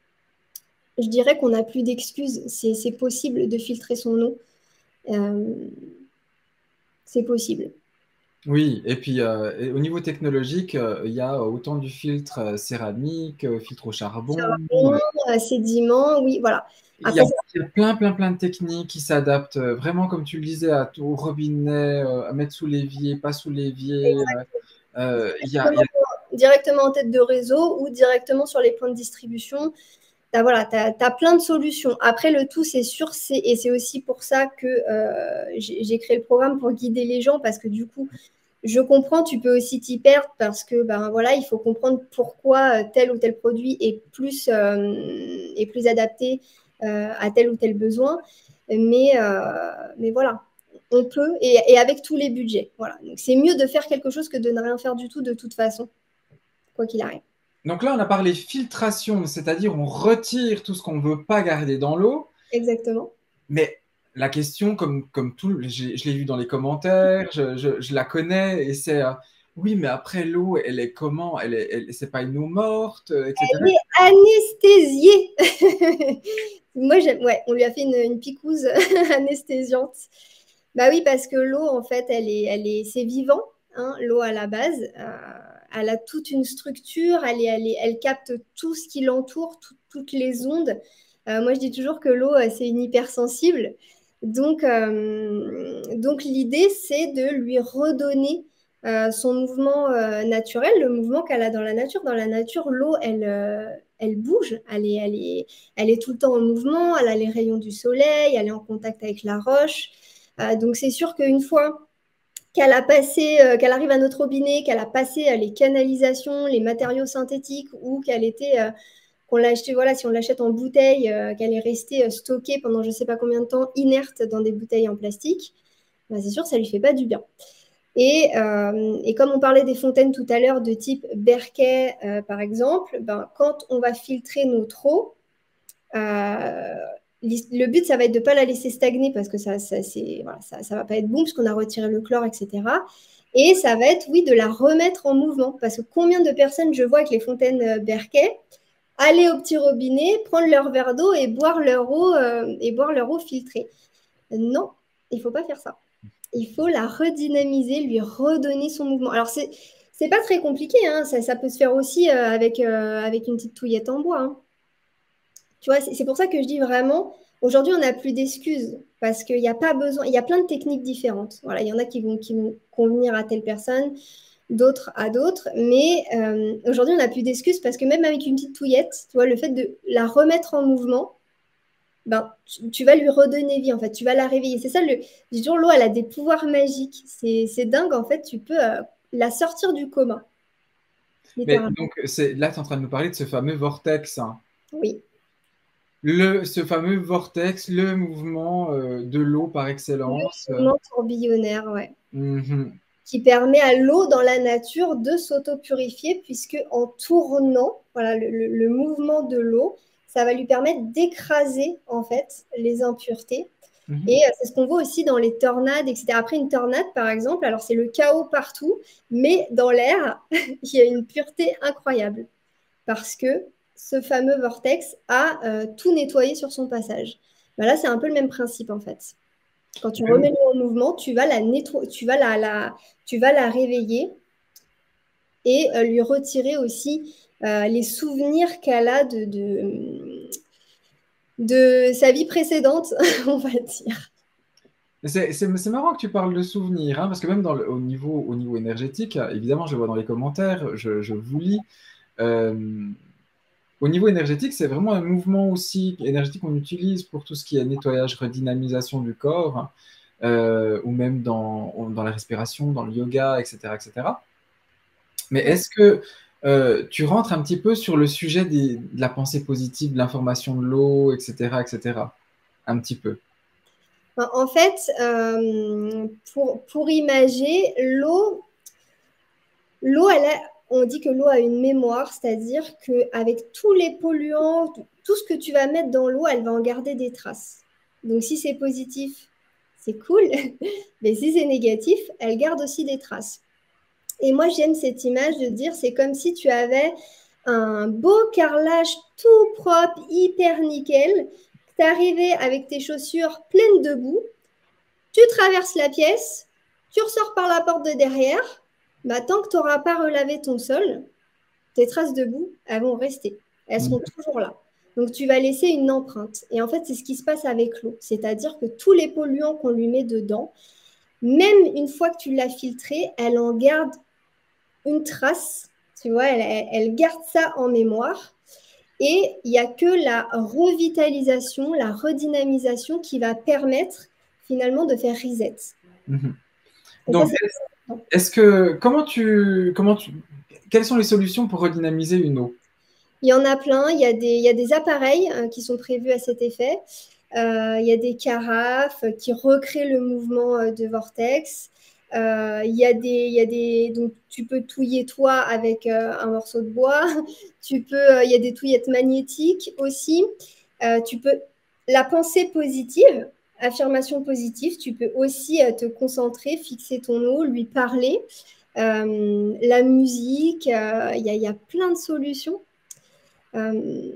je dirais qu'on n'a plus d'excuses. C'est possible de filtrer son eau. Euh, c'est possible. Oui, et puis euh, et au niveau technologique, euh, il y a autant du filtre euh, céramique, euh, filtre au charbon. Charbon, euh, sédiments, oui, voilà. Après, il, y a, il y a plein, plein, plein de techniques qui s'adaptent euh, vraiment, comme tu le disais, à, au robinet, euh, à mettre sous l'évier, pas sous l'évier. Euh, il y a, il y a... Directement en tête de réseau ou directement sur les points de distribution. Tu as, voilà, t'as, t'as plein de solutions. Après, le tout, c'est sûr, c'est, et c'est aussi pour ça que euh, j'ai, j'ai créé le programme pour guider les gens, parce que du coup, je comprends, tu peux aussi t'y perdre parce que ben voilà, il faut comprendre pourquoi tel ou tel produit est plus, euh, est plus adapté euh, à tel ou tel besoin. Mais, euh, mais voilà, on peut, et, et avec tous les budgets. Voilà. Donc c'est mieux de faire quelque chose que de ne rien faire du tout de toute façon, quoi qu'il arrive. Donc là, on a parlé filtration, c'est-à-dire on retire tout ce qu'on ne veut pas garder dans l'eau. Exactement. mais la question, comme, comme tout, je, je l'ai vu dans les commentaires, je, je, je la connais, et c'est euh, oui, mais après l'eau, elle est comment? Elle est, elle, c'est pas une eau morte, euh, et cetera. Elle est anesthésiée. Moi, j'aime, ouais, on lui a fait une, une picouse anesthésiante. Bah oui, parce que l'eau, en fait, elle est, elle est, c'est vivant, hein, l'eau à la base. Euh, elle a toute une structure, elle, est, elle, est, elle capte tout ce qui l'entoure, tout- toutes les ondes. Euh, moi, je dis toujours que l'eau, euh, c'est une hypersensible. Donc, euh, donc l'idée, c'est de lui redonner euh, son mouvement euh, naturel, le mouvement qu'elle a dans la nature. Dans la nature, l'eau, elle, euh, elle bouge, elle est, elle, est, elle est tout le temps en mouvement, elle a les rayons du soleil, elle est en contact avec la roche. Euh, donc c'est sûr qu'une fois qu'elle a passé, euh, qu'elle arrive à notre robinet, qu'elle a passé euh, les canalisations, les matériaux synthétiques ou qu'elle était, euh, qu'on l'a acheté, voilà, si on l'achète en bouteille, euh, qu'elle est restée euh, stockée pendant je ne sais pas combien de temps, inerte dans des bouteilles en plastique, ben, c'est sûr, ça lui fait pas du bien. Et, euh, et, comme on parlait des fontaines tout à l'heure de type Berquet, euh, par exemple, ben, quand on va filtrer notre eau, euh, le but, ça va être de ne pas la laisser stagner parce que ça ça, voilà, ça, ça va pas être bon puisqu'on a retiré le chlore, et cetera. Et ça va être, oui, de la remettre en mouvement. Parce que combien de personnes je vois avec les fontaines Berquet aller au petit robinet, prendre leur verre d'eau et boire leur eau, euh, et boire leur eau filtrée. Non, il ne faut pas faire ça. Il faut la redynamiser, lui redonner son mouvement. Alors, c'est c'est pas très compliqué, hein. ça, ça peut se faire aussi euh, avec, euh, avec une petite touillette en bois. Hein. Tu vois, c'est pour ça que je dis vraiment, aujourd'hui, on n'a plus d'excuses parce qu'il n'y a pas besoin, il y a plein de techniques différentes. Voilà, il y en a qui vont, qui vont convenir à telle personne, d'autres à d'autres, mais euh, aujourd'hui, on n'a plus d'excuses parce que même avec une petite touillette, tu vois, le fait de la remettre en mouvement, ben, tu, tu vas lui redonner vie, en fait, tu vas la réveiller. C'est ça, le, du jour, l'eau, elle a des pouvoirs magiques. C'est dingue, en fait, tu peux euh, la sortir du coma, Mais littéralement. donc, c'est, là, tu es en train de nous parler de ce fameux vortex, hein. Oui. Le, ce fameux vortex, le mouvement euh, de l'eau par Le excellence. euh, mouvement tourbillonnaire, ouais. mhm, Qui permet à l'eau dans la nature de s'auto-purifier, puisque en tournant, voilà, le, le, le mouvement de l'eau, ça va lui permettre d'écraser en fait les impuretés. mhm. Et euh, c'est ce qu'on voit aussi dans les tornades, et cetera. Après une tornade, par exemple, alors c'est le chaos partout, mais dans l'air, il y a une pureté incroyable, parce que ce fameux vortex a euh, tout nettoyé sur son passage. Ben là, c'est un peu le même principe en fait. Quand tu remets l'eau en mouvement, tu vas la nettoyer, tu vas la, la, tu vas la réveiller et euh, lui retirer aussi euh, les souvenirs qu'elle a de, de, de sa vie précédente, on va dire. C'est c'est- c'est marrant que tu parles de souvenirs, hein, parce que même dans le- au niveau, au niveau énergétique, évidemment, je le vois dans les commentaires, je, je vous lis. euh, Au niveau énergétique, c'est vraiment un mouvement aussi énergétique qu'on utilise pour tout ce qui est nettoyage, redynamisation du corps, hein, euh, ou même dans, dans la respiration, dans le yoga, et cetera, et cetera. Mais Ouais. est-ce que euh, tu rentres un petit peu sur le sujet des- de la pensée positive, de l'information de l'eau, et cetera, et cetera. Un petit peu. En fait, euh, pour, pour imager, l'eau, l'eau, elle a, on dit que l'eau a une mémoire, c'est-à-dire qu'avec tous les polluants, tout ce que tu vas mettre dans l'eau, elle va en garder des traces. Donc si c'est positif, c'est cool, mais si c'est négatif, elle garde aussi des traces. Et moi, j'aime cette image de dire, c'est comme si tu avais un beau carrelage tout propre, hyper nickel. Tu arrivais avec tes chaussures pleines de boue, tu traverses la pièce, tu ressors par la porte de derrière. Bah, tant que tu n'auras pas relavé ton sol, tes traces de boue, elles vont rester. Elles seront Mhm. toujours là. Donc, tu vas laisser une empreinte. Et en fait, c'est ce qui se passe avec l'eau. C'est-à-dire que tous les polluants qu'on lui met dedans, même une fois que tu l'as filtré, elle en garde une trace, tu vois, elle, elle garde ça en mémoire. Et il n'y a que la revitalisation, la redynamisation qui va permettre finalement de faire reset. Mhm. Et ça, Donc, c'est est-ce important. est-ce que, comment tu, comment tu, quelles sont les solutions pour redynamiser une eau? Il y en a plein. Il y a des, il y a des appareils euh, qui sont prévus à cet effet. Euh, il y a des carafes qui recréent le mouvement euh, de vortex. Euh, il y a des, il y a des, donc tu peux touiller toi avec euh, un morceau de bois. Tu peux, euh, il y a des touillettes magnétiques aussi. Euh, tu peux, la pensée positive. affirmation positive. Tu peux aussi euh, te concentrer, fixer ton eau, lui parler. Euh, la musique, il euh, y, y a plein de solutions. Il euh,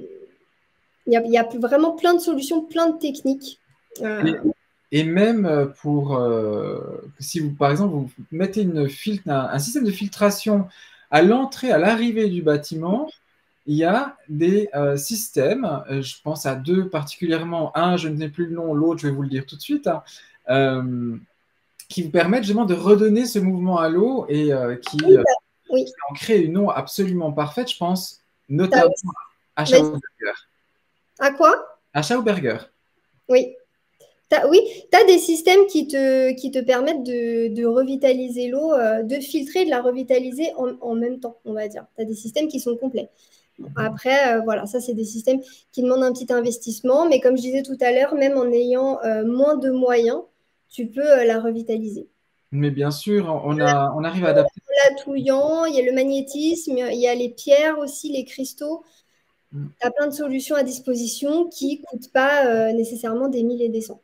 y, y, a vraiment plein de solutions, plein de techniques. Et, et même pour, euh, si vous, par exemple, vous mettez une filtre, un, un système de filtration à l'entrée, à l'arrivée du bâtiment, il y a des euh, systèmes, euh, je pense à deux particulièrement, un, je ne sais plus le nom, l'autre, je vais vous le dire tout de suite, hein, euh, qui vous permettent justement de redonner ce mouvement à l'eau et euh, qui, oui, euh, oui. qui en crée une eau absolument parfaite, je pense notamment à Schauberger. À quoi? À Schauberger. Oui. As, oui, tu as des systèmes qui te, qui te permettent de, de revitaliser l'eau, euh, de filtrer, de la revitaliser en, en même temps, on va dire. Tu as des systèmes qui sont complets. Après, euh, voilà, ça, c'est des systèmes qui demandent un petit investissement, mais comme je disais tout à l'heure, même en ayant euh, moins de moyens, tu peux euh, la revitaliser. Mais bien sûr, on, a, on arrive à adapter. Il y a touillant, il y a le magnétisme, il y a les pierres aussi, les cristaux. Mm. Tu as plein de solutions à disposition qui ne coûtent pas euh, nécessairement des mille et des cents.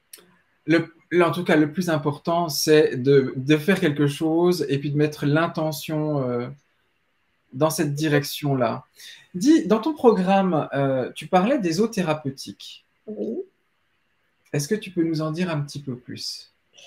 Le, en tout cas, le plus important, c'est de, de faire quelque chose et puis de mettre l'intention euh, dans cette direction-là. Dis, dans ton programme, euh, tu parlais des eaux thérapeutiques. Oui. Est-ce que tu peux nous en dire un petit peu plus?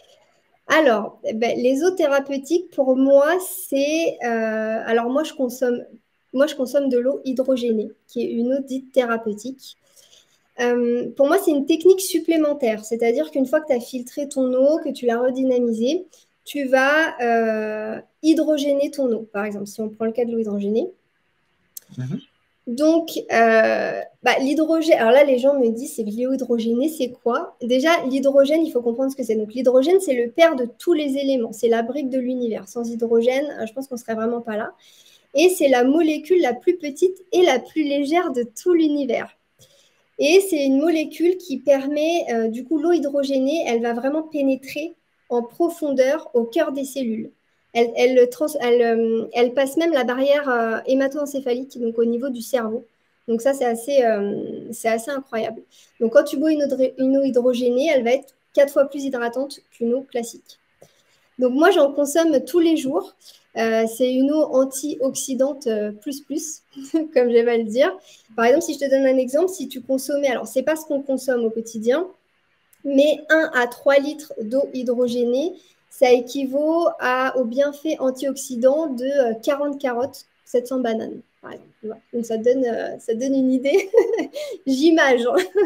Alors, ben, les eaux thérapeutiques, pour moi, c'est... Euh, alors, moi je, consomme, moi, je consomme de l'eau hydrogénée, qui est une eau dite thérapeutique. Euh, pour moi, c'est une technique supplémentaire. C'est-à-dire qu'une fois que tu as filtré ton eau, que tu l'as redynamisée, tu vas euh, hydrogéner ton eau, par exemple, si on prend le cas de l'eau hydrogénée. Mm-hmm. Donc, euh, bah, l'hydrogène, alors là, les gens me disent, c'est l'eau hydrogénée, c'est quoi? Déjà, l'hydrogène, il faut comprendre ce que c'est. Donc, l'hydrogène, c'est le père de tous les éléments. C'est la brique de l'univers. Sans hydrogène, je pense qu'on ne serait vraiment pas là. Et c'est la molécule la plus petite et la plus légère de tout l'univers. Et c'est une molécule qui permet, euh, du coup, l'eau hydrogénée, elle va vraiment pénétrer en profondeur au cœur des cellules. Elle, elle, trans, elle, euh, elle passe même la barrière euh, hémato-encéphalique, donc au niveau du cerveau. Donc ça, c'est assez, euh, c'est assez incroyable. Donc quand tu bois une eau, une eau hydrogénée, elle va être quatre fois plus hydratante qu'une eau classique. Donc moi, j'en consomme tous les jours. Euh, c'est une eau antioxydante euh, plus plus, comme j'aime à le dire. Par exemple, si je te donne un exemple, si tu consommais, alors c'est pas ce qu'on consomme au quotidien, mais un à trois litres d'eau hydrogénée, ça équivaut à, au bienfait antioxydant de euh, quarante carottes, sept cents bananes, par exemple. Voilà. Donc ça donne, euh, ça donne une idée. J'image.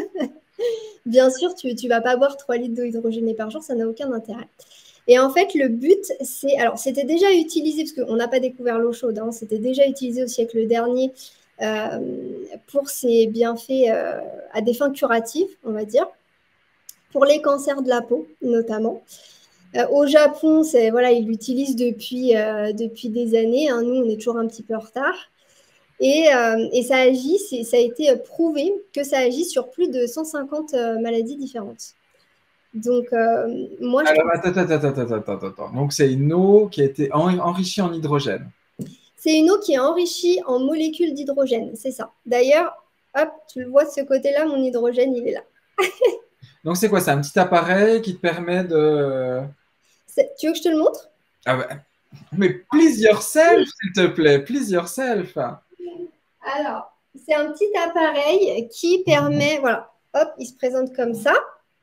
Bien sûr, tu ne vas pas boire trois litres d'eau hydrogénée par jour, ça n'a aucun intérêt. Et en fait, le but, c'est... Alors, c'était déjà utilisé, parce qu'on n'a pas découvert l'eau chaude, hein, c'était déjà utilisé au siècle dernier euh, pour ses bienfaits euh, à des fins curatives, on va dire, pour les cancers de la peau, notamment. Euh, au Japon, c'est, voilà, ils l'utilisent depuis, euh, depuis des années. Hein, nous, on est toujours un petit peu en retard. Et, euh, et ça agit, c'est, ça a été prouvé que ça agit sur plus de cent cinquante euh, maladies différentes. Donc, euh, moi, je Alors, trouve... attends, attends, attends, attends, attends, attends. Donc, c'est une eau qui a été en, enrichie en hydrogène. C'est une eau qui est enrichie en molécules d'hydrogène, c'est ça. D'ailleurs, hop, tu le vois de ce côté-là, mon hydrogène, il est là. Donc, c'est quoi? C'est un petit appareil qui te permet de... Tu veux que je te le montre? Ah ouais. Mais please yourself, s'il te plaît, please yourself. Alors, c'est un petit appareil qui permet, voilà, hop, il se présente comme ça.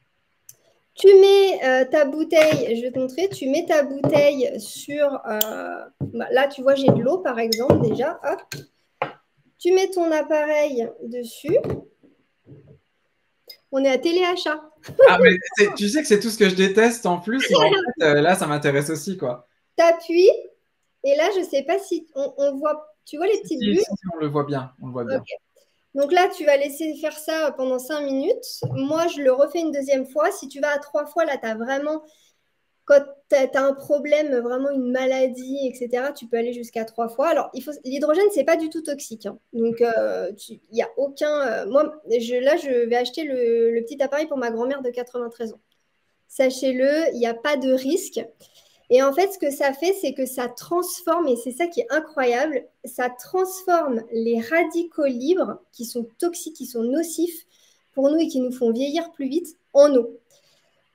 Tu mets euh, ta bouteille, je vais te montrer, tu mets ta bouteille sur, euh, bah, là tu vois j'ai de l'eau par exemple déjà, hop. Tu mets ton appareil dessus. On est à téléachat. Ah, mais tu sais que c'est tout ce que je déteste en plus, mais en fait, euh, là, ça m'intéresse aussi, quoi. T'appuies, et là, je ne sais pas si on, on voit, tu vois les petites si, bulles? Si, si, on le voit bien, on le voit bien. Okay. Donc là, tu vas laisser faire ça pendant cinq minutes. Moi, je le refais une deuxième fois. Si tu vas à trois fois, là, tu as vraiment, quand tu as un problème, vraiment une maladie, et cetera, tu peux aller jusqu'à trois fois. Alors, il faut... l'hydrogène, ce n'est pas du tout toxique. Hein. Donc, euh, il n'y a aucun... Euh, moi, je, là, je vais acheter le, le petit appareil pour ma grand-mère de quatre-vingt-treize ans. Sachez-le, il n'y a pas de risque. Et en fait, ce que ça fait, c'est que ça transforme, et c'est ça qui est incroyable, ça transforme les radicaux libres qui sont toxiques, qui sont nocifs pour nous et qui nous font vieillir plus vite, en eau.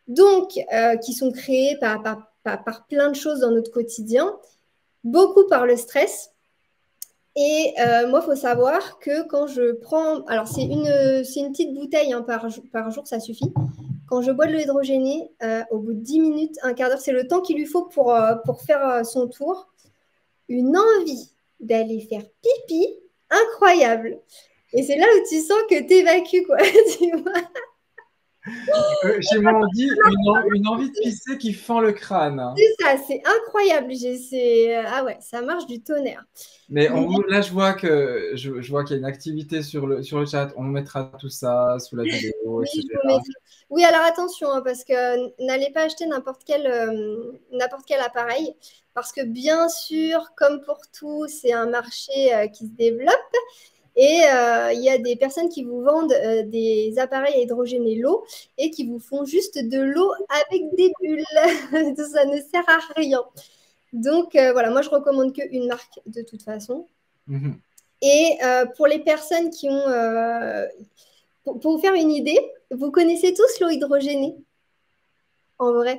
donc euh, qui sont créés par, par, par, par plein de choses dans notre quotidien, beaucoup par le stress. Et euh, moi, il faut savoir que quand je prends... Alors, c'est une, c'est une petite bouteille hein, par, par jour, ça suffit. Quand je bois de l'eau hydrogénée, euh, au bout de dix minutes, un quart d'heure, c'est le temps qu'il lui faut pour, euh, pour faire euh, son tour. Une envie d'aller faire pipi incroyable. Et c'est là où tu sens que tu évacues, quoi. Tu vois. Euh, chez moi, on dit une, en- une envie de pisser qui fend le crâne. C'est ça, c'est incroyable. J'ai- c'est- Ah ouais, ça marche du tonnerre. Mais Mais on- là, je vois que je, je vois qu'il y a une activité sur le, sur le chat. On mettra tout ça sous la vidéo, oui, je vous et cetera. mets ça. Oui, alors attention, hein, parce que n'allez pas acheter n'importe quel, euh, n'importe quel appareil, parce que bien sûr, comme pour tout, c'est un marché euh, qui se développe. Et euh, il y a des personnes qui vous vendent euh, des appareils à hydrogéner l'eau et qui vous font juste de l'eau avec des bulles. Ça ne sert à rien. Donc euh, voilà, moi je recommande qu'une marque de toute façon. Mhm. Et euh, pour les personnes qui ont... euh, pour, pour vous faire une idée, vous connaissez tous l'eau hydrogénée, en vrai.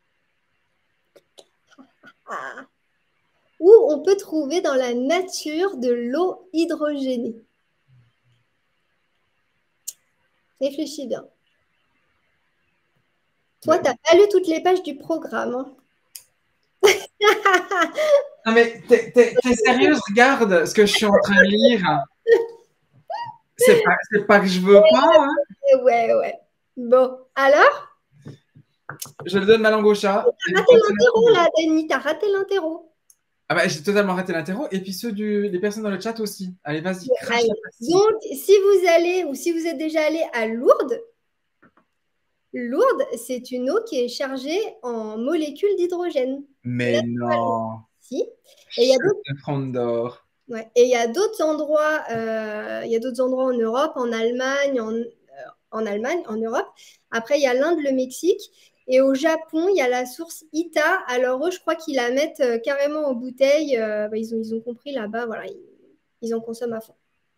Ah. Où on peut trouver dans la nature de l'eau hydrogénée. Réfléchis bien. Toi, tu n'as pas lu toutes les pages du programme. Hein. Non, mais t'es, t'es- t'es sérieuse? Regarde ce que je suis en train de lire. C'est pas, c'est pas que je veux pas, hein. Ouais, ouais. Bon, alors, Je le donne ma langue au chat. t'as raté l'interro là, Dani, t'as raté l'interro. Ah bah, j'ai totalement raté l'interro. Et puis ceux du, des personnes dans le chat aussi. Allez, vas-y, crache Allez. la pastille. Donc, si vous allez ou si vous êtes déjà allé à Lourdes, Lourdes, c'est une eau qui est chargée en molécules d'hydrogène. Mais non. Si. Et il y a d'autres de prendre d'or. ouais. Et il y a d'autres endroits, euh, il y a d'autres endroits en Europe, en Allemagne, en, euh, en Allemagne, en Europe. Après, il y a l'Inde, le Mexique. Et au Japon, il y a la source Ita. Alors eux, je crois qu'ils la mettent euh, carrément en bouteille. Euh, bah, ils ont, ils ont compris là-bas, voilà, ils, ils en consomment à fond.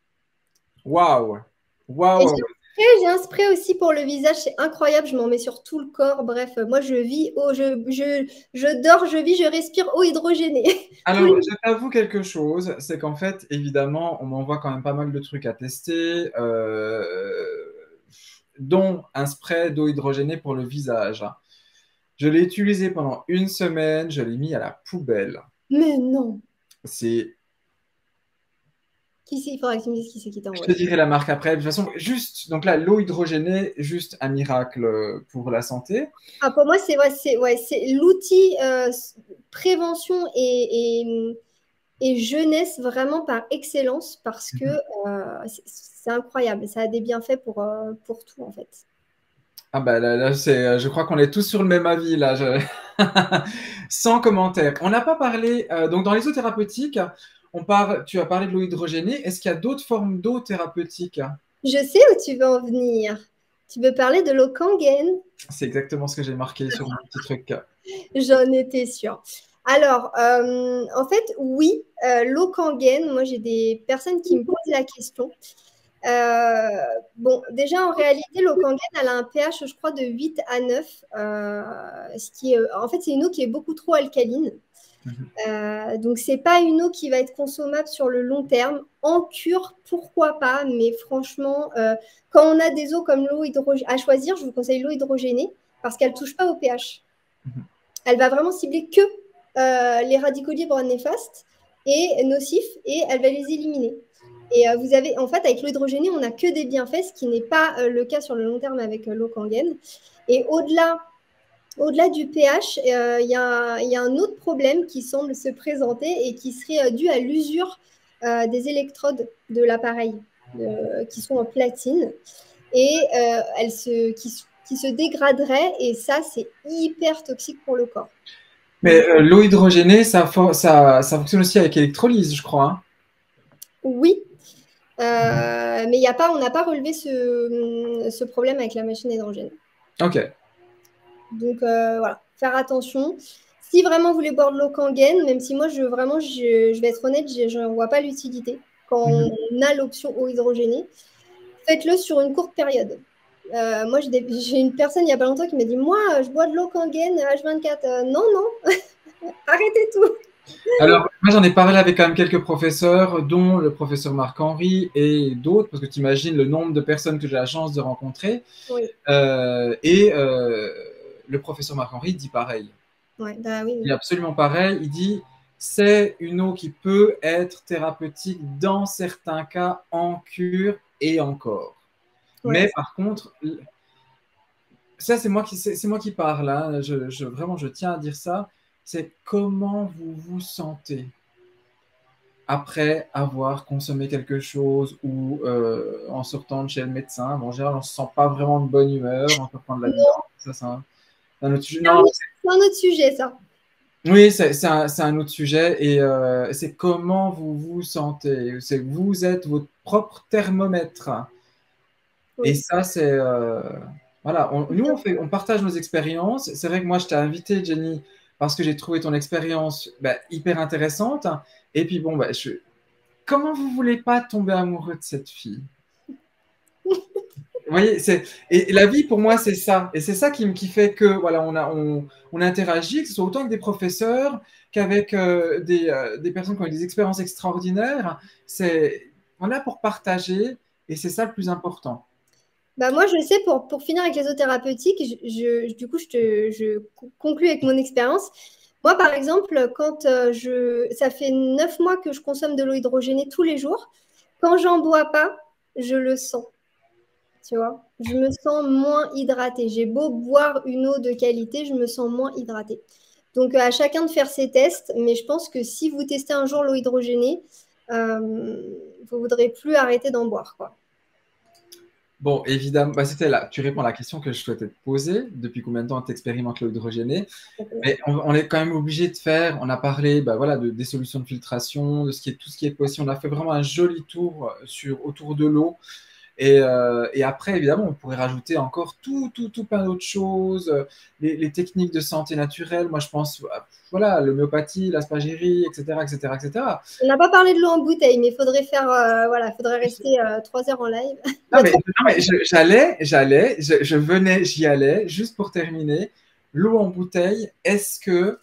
Waouh. Et Waouh. j'ai un spray, j'ai un spray aussi pour le visage, c'est incroyable. Je m'en mets sur tout le corps. Bref, euh, moi, je vis, eau, je, je, je dors, je vis, je respire eau hydrogénée. Tous Alors, les- je t'avoue quelque chose, c'est qu'en fait, évidemment, on m'envoie quand même pas mal de trucs à tester, euh, dont un spray d'eau hydrogénée pour le visage. Je l'ai utilisé pendant une semaine, je l'ai mis à la poubelle. Mais non. C'est, Qui c'est? Il faudra que tu me dises qui c'est qui t'a je te envoyé. dirai la marque après. De toute façon, juste, donc là, l'eau hydrogénée, juste un miracle pour la santé. Ah, pour moi, c'est ouais, c'est ouais, c'est l'outil euh, s- prévention et, et, et jeunesse vraiment par excellence parce que Mhm. euh, c'est c'est incroyable. Ça a des bienfaits pour, euh, pour tout, en fait. Ah bah là, là, c'est, je crois qu'on est tous sur le même avis là. je- Sans commentaire. On n'a pas parlé, euh, donc dans les eaux thérapeutiques, on parle, tu as parlé de l'eau hydrogénée. Est-ce qu'il y a d'autres formes d'eau thérapeutique? Je sais où tu veux en venir. Tu veux parler de l'eau Kangen? C'est exactement ce que j'ai marqué sur mon petit truc. J'en étais sûre. Alors, euh, en fait, oui, euh, l'eau Kangen, moi j'ai des personnes qui me posent la question. Euh, bon, déjà, en réalité, l'eau Kangen, elle a un pH, je crois, de huit à neuf. Euh, ce qui est, en fait, c'est une eau qui est beaucoup trop alcaline. Mhm. Euh, donc, c'est pas une eau qui va être consommable sur le long terme. En cure, pourquoi pas, mais franchement, euh, quand on a des eaux comme l'eau hydrogénée, à choisir, je vous conseille l'eau hydrogénée parce qu'elle ne touche pas au pH. Mhm. Elle va vraiment cibler que euh, les radicaux libres néfastes et nocifs et elle va les éliminer. Et euh, vous avez, en fait, avec l'eau hydrogénée, on n'a que des bienfaits, ce qui n'est pas euh, le cas sur le long terme avec euh, l'eau Kangen. Et au-delà, au-delà du pH, il euh, y, y, a un autre problème qui semble se présenter et qui serait euh, dû à l'usure euh, des électrodes de l'appareil, euh, qui sont en platine, et euh, elles se, qui, qui se dégraderaient, et ça, c'est hyper toxique pour le corps. Mais euh, l'eau hydrogénée, ça, fo- ça, ça fonctionne aussi avec électrolyse, je crois, hein. Oui, euh, mais y a pas, on n'a pas relevé ce, ce problème avec la machine à hydrogène. Ok. Donc euh, voilà, faire attention. Si vraiment vous voulez boire de l'eau Kangen, même si moi je vraiment je, je vais être honnête, je ne vois pas l'utilité quand Mhm. on a l'option eau hydrogénée, faites-le sur une courte période. Euh, moi, j'ai une personne il n'y a pas longtemps qui m'a dit, moi, je bois de l'eau Kangen H vingt-quatre. Euh, non, non, arrêtez tout. Alors, moi, j'en ai parlé avec quand même quelques professeurs, dont le professeur Marc-Henri et d'autres, parce que tu imagines le nombre de personnes que j'ai la chance de rencontrer. Oui. Euh, et euh, le professeur Marc-Henri dit pareil. Ouais, bah oui, oui. Il dit absolument pareil. Il dit c'est une eau qui peut être thérapeutique dans certains cas en cure et encore. Ouais. Mais par contre, ça c'est moi qui c'est moi qui parle. Hein. Je, je, vraiment, je tiens à dire ça. C'est comment vous vous sentez après avoir consommé quelque chose ou euh, en sortant de chez le médecin. Bon, en général, on ne se sent pas vraiment de bonne humeur en sortant de là-dedans. Ça, c'est un, un, autre sujet. Non, c'est un autre sujet, ça. Oui, c'est un, un, autre sujet et euh, c'est comment vous vous sentez. C'est vous êtes votre propre thermomètre. Oui. Et ça, c'est... Euh, voilà, on, nous, on, fait, on partage nos expériences. C'est vrai que moi, je t'ai invité, Jenny, parce que j'ai trouvé ton expérience bah, hyper intéressante. Et puis, bon, bah, je... comment vous voulez pas tomber amoureux de cette fille? Vous voyez, et la vie pour moi c'est ça, et c'est ça qui, qui fait que voilà, on a on, on interagit, que ce soit autant avec des professeurs qu'avec euh, des, euh, des personnes qui ont eu des expériences extraordinaires. C'est on est là pour partager, et c'est ça le plus important. Bah moi, je sais, pour, pour finir avec les eaux thérapeutiques, je, je, du coup, je, te, je conclue avec mon expérience. Moi, par exemple, quand euh, je, ça fait neuf mois que je consomme de l'eau hydrogénée tous les jours, quand j'en bois pas, je le sens. Tu vois, je me sens moins hydratée. J'ai beau boire une eau de qualité, je me sens moins hydratée. Donc, à chacun de faire ses tests, mais je pense que si vous testez un jour l'eau hydrogénée, euh, vous ne voudrez plus arrêter d'en boire, quoi. Bon, évidemment, bah, c'était là. Tu réponds à la question que je souhaitais te poser. Depuis combien de temps tu expérimentes l'eau hydrogénée? Mais on, on, est quand même obligé de faire. On a parlé, bah, voilà, de, des solutions de filtration, de ce qui est, tout ce qui est possible. On a fait vraiment un joli tour sur, autour de l'eau. Et, euh, et après, évidemment, on pourrait rajouter encore tout, tout, tout plein d'autres choses, les, les techniques de santé naturelle. Moi, je pense, voilà, l'homéopathie, l'aspagérie, et cetera, et cetera, et cetera. On n'a pas parlé de l'eau en bouteille, mais il faudrait faire, euh, voilà, faudrait rester euh, trois heures en live. Non, mais, non, mais j'allais, j'allais, je, je venais, j'y allais, juste pour terminer. L'eau en bouteille, est-ce que,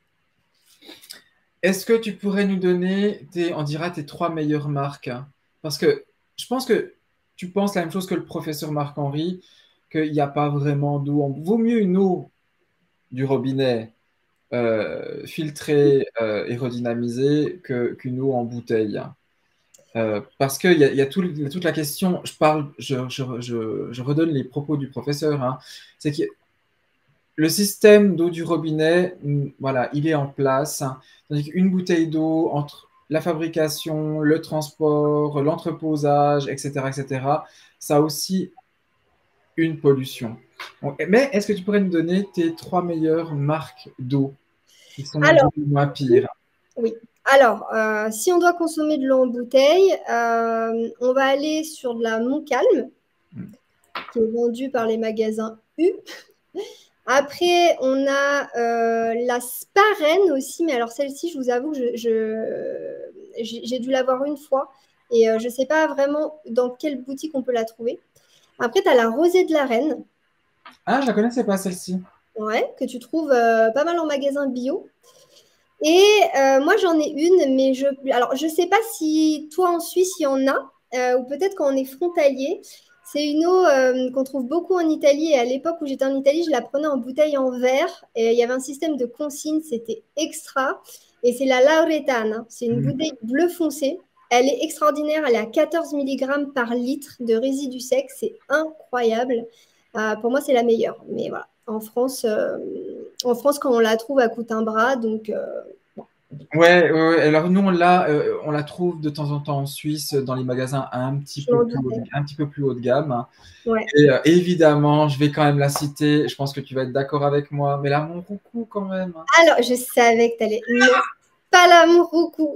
est-ce que tu pourrais nous donner, tes, on dira, tes trois meilleures marques? Parce que je pense que tu penses la même chose que le professeur Marc-Henri, qu'il n'y a pas vraiment d'eau. En... Vaut mieux une eau du robinet euh, filtrée euh, et redynamisée que, qu'une eau en bouteille. Euh, parce qu'il y a, y a tout, toute la question, je parle, je, je, je, je redonne les propos du professeur, hein, c'est que le système d'eau du robinet, voilà, il est en place, hein, tandis qu'une bouteille d'eau entre la fabrication, le transport, l'entreposage, et cetera, et cetera, ça a aussi une pollution. Bon, mais est-ce que tu pourrais nous donner tes trois meilleures marques d'eau qui sont Alors, moins pires? Oui. Alors, euh, si on doit consommer de l'eau en bouteille, euh, on va aller sur de la Montcalm, mm. qui est vendue par les magasins U. Après, on a euh, la Sparenne aussi, mais alors celle-ci, je vous avoue que je, je, j'ai dû l'avoir une fois et euh, je ne sais pas vraiment dans quelle boutique on peut la trouver. Après, tu as la Rosée de la Reine. Ah, je ne la connaissais pas celle-ci. Ouais, que tu trouves euh, pas mal en magasin bio. Et euh, moi, j'en ai une, mais je alors je ne sais pas si toi en Suisse, il y en a, euh, ou peut-être quand on est frontalier. C'est une eau euh, qu'on trouve beaucoup en Italie. Et à l'époque où j'étais en Italie, je la prenais en bouteille en verre. Et il y avait un système de consigne, c'était extra. Et c'est la Lauretana. C'est une mmh. bouteille bleu foncé. Elle est extraordinaire. Elle est à quatorze milligrammes par litre de résidus secs. C'est incroyable. Euh, pour moi, c'est la meilleure. Mais voilà, en France, euh, en France, quand on la trouve, elle coûte un bras. Donc, euh, bon. Ouais, ouais, alors nous, on la, euh, on la trouve de temps en temps en Suisse dans les magasins un petit, peu plus, haut, un petit peu plus haut de gamme. Ouais. Et euh, évidemment, je vais quand même la citer. Je pense que tu vas être d'accord avec moi. Mais la Monroucou, quand même. Alors, je savais que tu allais. Non, pas la Monroucou.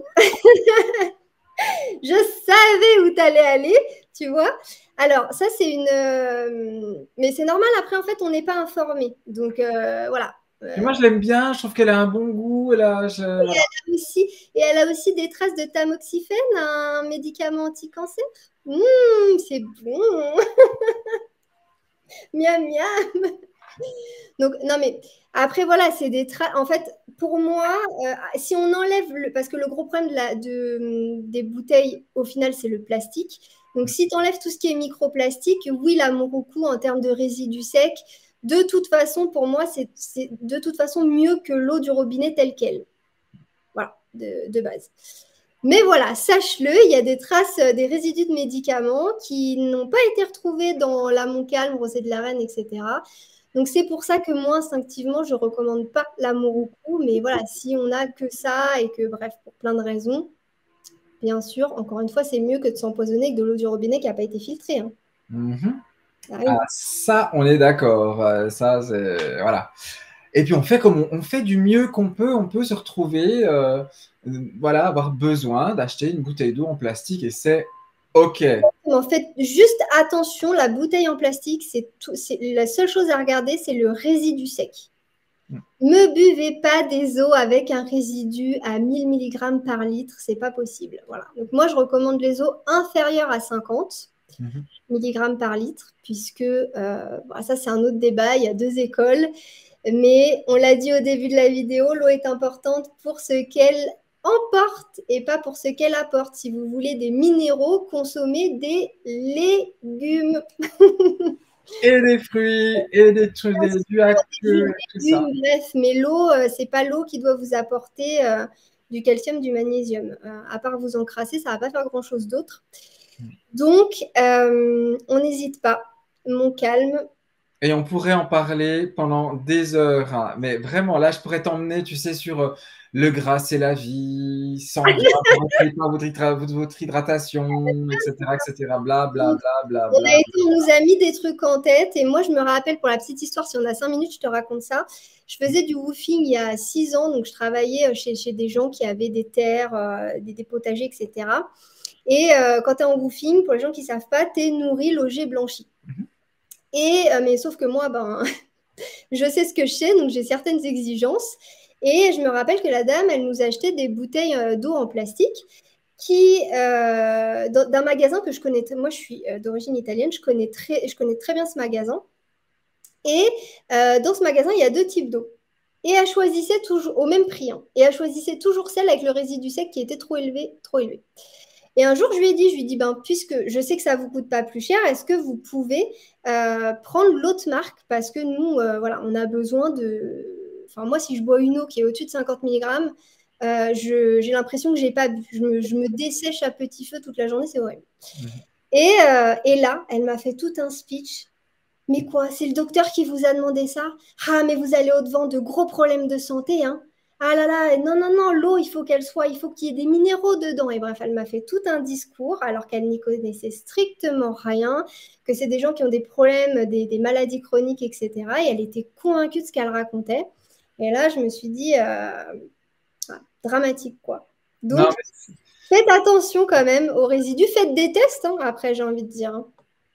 Je savais où tu allais aller, tu vois. Alors, ça, c'est une... Euh... Mais c'est normal, après, en fait, on n'est pas informé. Donc, euh, voilà. Et moi, je l'aime bien. Je trouve qu'elle a un bon goût. Elle a, je... et, elle a aussi, et elle a aussi des traces de tamoxifène, un médicament anti-cancer. Mmh, c'est bon. Miam, miam. Donc, non, mais après, voilà, c'est des traces. En fait, pour moi, euh, si on enlève le. Parce que le gros problème de la, de, des bouteilles, au final, c'est le plastique. Donc, si tu enlèves tout ce qui est microplastique, oui, la Moroku, en termes de résidus secs, de toute façon, pour moi, c'est de toute façon mieux que l'eau du robinet telle qu'elle. Voilà, de, de base. Mais voilà, sache-le, il y a des traces, des résidus de médicaments qui n'ont pas été retrouvés dans la Montcalm, Rosée de la Reine, et cetera. Donc, c'est pour ça que moi, instinctivement, je ne recommande pas la Moroku. Mais voilà, si on n'a que ça et que, bref, pour plein de raisons, bien sûr, encore une fois, c'est mieux que de s'empoisonner avec de l'eau du robinet qui n'a pas été filtrée. Hein. Mm-hmm. Ah, ah, ça, on est d'accord. Ça, c'est... Voilà. Et puis, on fait comme on, on fait du mieux qu'on peut. On peut se retrouver, euh, voilà, avoir besoin d'acheter une bouteille d'eau en plastique et c'est OK. En fait, juste attention, la bouteille en plastique, c'est la seule chose à regarder, c'est le résidu sec. Mm. Ne buvez pas des eaux avec un résidu à mille milligrammes par litre, c'est pas possible. Voilà. Donc moi, je recommande les eaux inférieures à cinquante mm-hmm. milligrammes par litre, puisque euh, bon, ça, c'est un autre débat. Il y a deux écoles, mais on l'a dit au début de la vidéo, l'eau est importante pour ce qu'elle emporte et pas pour ce qu'elle apporte. Si vous voulez des minéraux, consommez des légumes. Et des fruits, et des trucs, des, du actuel, tout ça. Bref, mais l'eau, euh, c'est pas l'eau qui doit vous apporter euh, du calcium, du magnésium. Euh, à part vous encrasser, ça va pas faire grand-chose d'autre. Donc, euh, on n'hésite pas. Montcalm. Et on pourrait en parler pendant des heures. Hein. Mais vraiment, là, je pourrais t'emmener, tu sais, sur euh, le gras, c'est la vie, sans gras, votre, votre hydratation, et cetera, et cetera, bla, bla, bla, bla, on, a été, on nous a mis des trucs en tête. Et moi, je me rappelle, pour la petite histoire, si on a cinq minutes, je te raconte ça. Je faisais du woofing il y a six ans. Donc, je travaillais chez, chez des gens qui avaient des terres, euh, des, des potagers, et cetera. Et euh, quand tu es en woofing, pour les gens qui ne savent pas, tu es nourri, logé, blanchi. Mm-hmm. Et, euh, mais sauf que moi, ben, je sais ce que je sais, donc j'ai certaines exigences. Et je me rappelle que la dame, elle nous achetait des bouteilles euh, d'eau en plastique qui, euh, d'un magasin que je connais. Moi, je suis euh, d'origine italienne, je connais, très, je connais très bien ce magasin. Et euh, dans ce magasin, il y a deux types d'eau. Et elle choisissait toujours, au même prix, hein, et elle choisissait toujours celle avec le résidu sec qui était trop élevé, trop élevé. Et un jour, je lui ai dit, je lui ai dit, ben, puisque je sais que ça ne vous coûte pas plus cher, est-ce que vous pouvez euh, prendre l'autre marque? Parce que nous, euh, voilà, on a besoin de... Enfin, moi, si je bois une eau qui est au-dessus de cinquante milligrammes, euh, j'ai l'impression que je n'ai pas bu. Je me, je me dessèche à petit feu toute la journée, c'est horrible. Mmh. Et, euh, et là, elle m'a fait tout un speech. Mais quoi, c'est le docteur qui vous a demandé ça? Ah, mais vous allez au-devant de gros problèmes de santé, hein? Ah là là, non, non, non, l'eau, il faut qu'elle soit, il faut qu'il y ait des minéraux dedans. Et bref, elle m'a fait tout un discours alors qu'elle n'y connaissait strictement rien, que c'est des gens qui ont des problèmes, des, des maladies chroniques, et cetera. Et elle était convaincue de ce qu'elle racontait. Et là, je me suis dit, euh, ah, dramatique, quoi. Donc, non, mais... faites attention quand même aux résidus. Faites des tests, hein, après, j'ai envie de dire. Hein.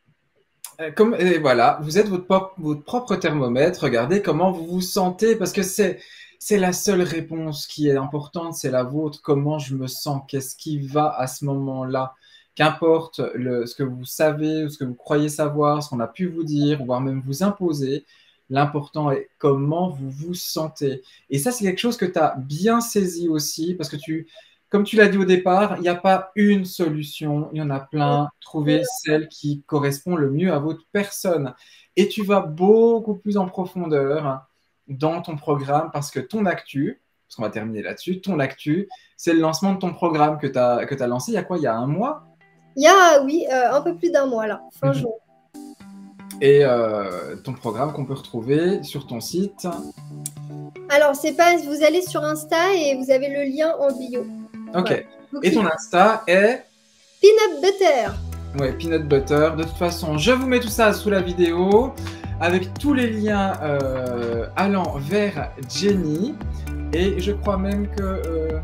Comme, et voilà, vous êtes votre, pop, votre propre thermomètre. Regardez comment vous vous sentez parce que c'est... C'est la seule réponse qui est importante, c'est la vôtre. Comment je me sens? Qu'est-ce qui va à ce moment-là? Qu'importe le, ce que vous savez ou ce que vous croyez savoir, ce qu'on a pu vous dire, voire même vous imposer, l'important est comment vous vous sentez. Et ça, c'est quelque chose que tu as bien saisi aussi, parce que tu, comme tu l'as dit au départ, il n'y a pas une solution, il y en a plein. Trouvez celle qui correspond le mieux à votre personne. Et tu vas beaucoup plus en profondeur dans ton programme parce que ton actu, parce qu'on va terminer là-dessus, ton actu, c'est le lancement de ton programme que tu as, que tu as lancé il y a quoi? Il y a un mois? Il y a, oui, euh, un peu plus d'un mois là, fin mm-hmm. juin. Et euh, ton programme qu'on peut retrouver sur ton site? Alors, c'est pas, vous allez sur Insta et vous avez le lien en bio. Ok. Voilà. Et ton Insta est? Peanut Butter. Ouais, Peanut Butter. De toute façon, je vous mets tout ça sous la vidéo, avec tous les liens euh, allant vers Jenny. Et je crois même que euh,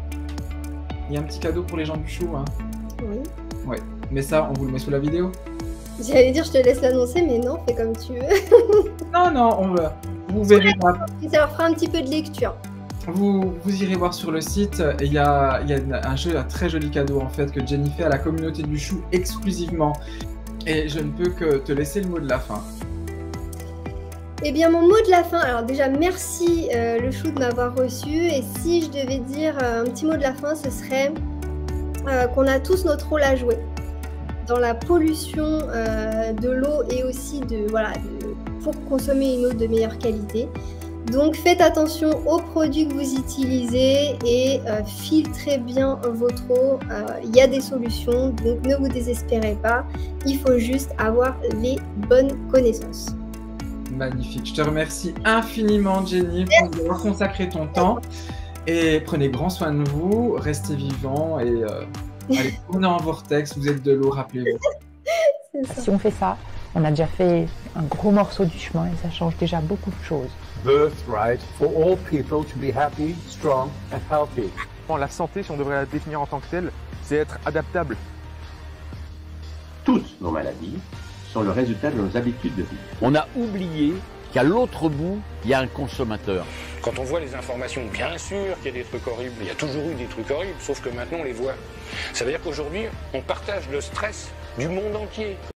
y a un petit cadeau pour les gens du chou. Hein. Oui. Ouais, mais ça, on vous le met sous la vidéo. J'allais dire, je te laisse l'annoncer, mais non, fais comme tu veux. non, non, on va. Vous verrez. Ça leur fera un petit peu de lecture. Vous, vous irez voir sur le site, il y a, y a un, jeu, un très joli cadeau en fait que Jenny fait à la communauté du chou exclusivement. Et je ne peux que te laisser le mot de la fin. Eh bien, mon mot de la fin, alors déjà, merci euh, le chou de m'avoir reçu. Et si je devais dire euh, un petit mot de la fin, ce serait euh, qu'on a tous notre rôle à jouer dans la pollution euh, de l'eau et aussi de, voilà, de, pour consommer une eau de meilleure qualité. Donc, faites attention aux produits que vous utilisez et euh, filtrez bien votre eau. Il euh, y a des solutions, donc ne vous désespérez pas. Il faut juste avoir les bonnes connaissances. Magnifique. Je te remercie infiniment, Jenny, pour nous avoir consacré ton temps. Et prenez grand soin de vous, restez vivants et euh, allez, tournez en vortex. Vous êtes de l'eau, rappelez-vous. Si on fait ça, on a déjà fait un gros morceau du chemin et ça change déjà beaucoup de choses. Birthright for all people to be happy, strong and healthy. La santé, si on devrait la définir en tant que telle, c'est être adaptable. Toutes nos maladies sont le résultat de nos habitudes de vie. On a oublié qu'à l'autre bout, il y a un consommateur. Quand on voit les informations, bien sûr qu'il y a des trucs horribles, il y a toujours eu des trucs horribles, sauf que maintenant on les voit. Ça veut dire qu'aujourd'hui, on partage le stress du monde entier.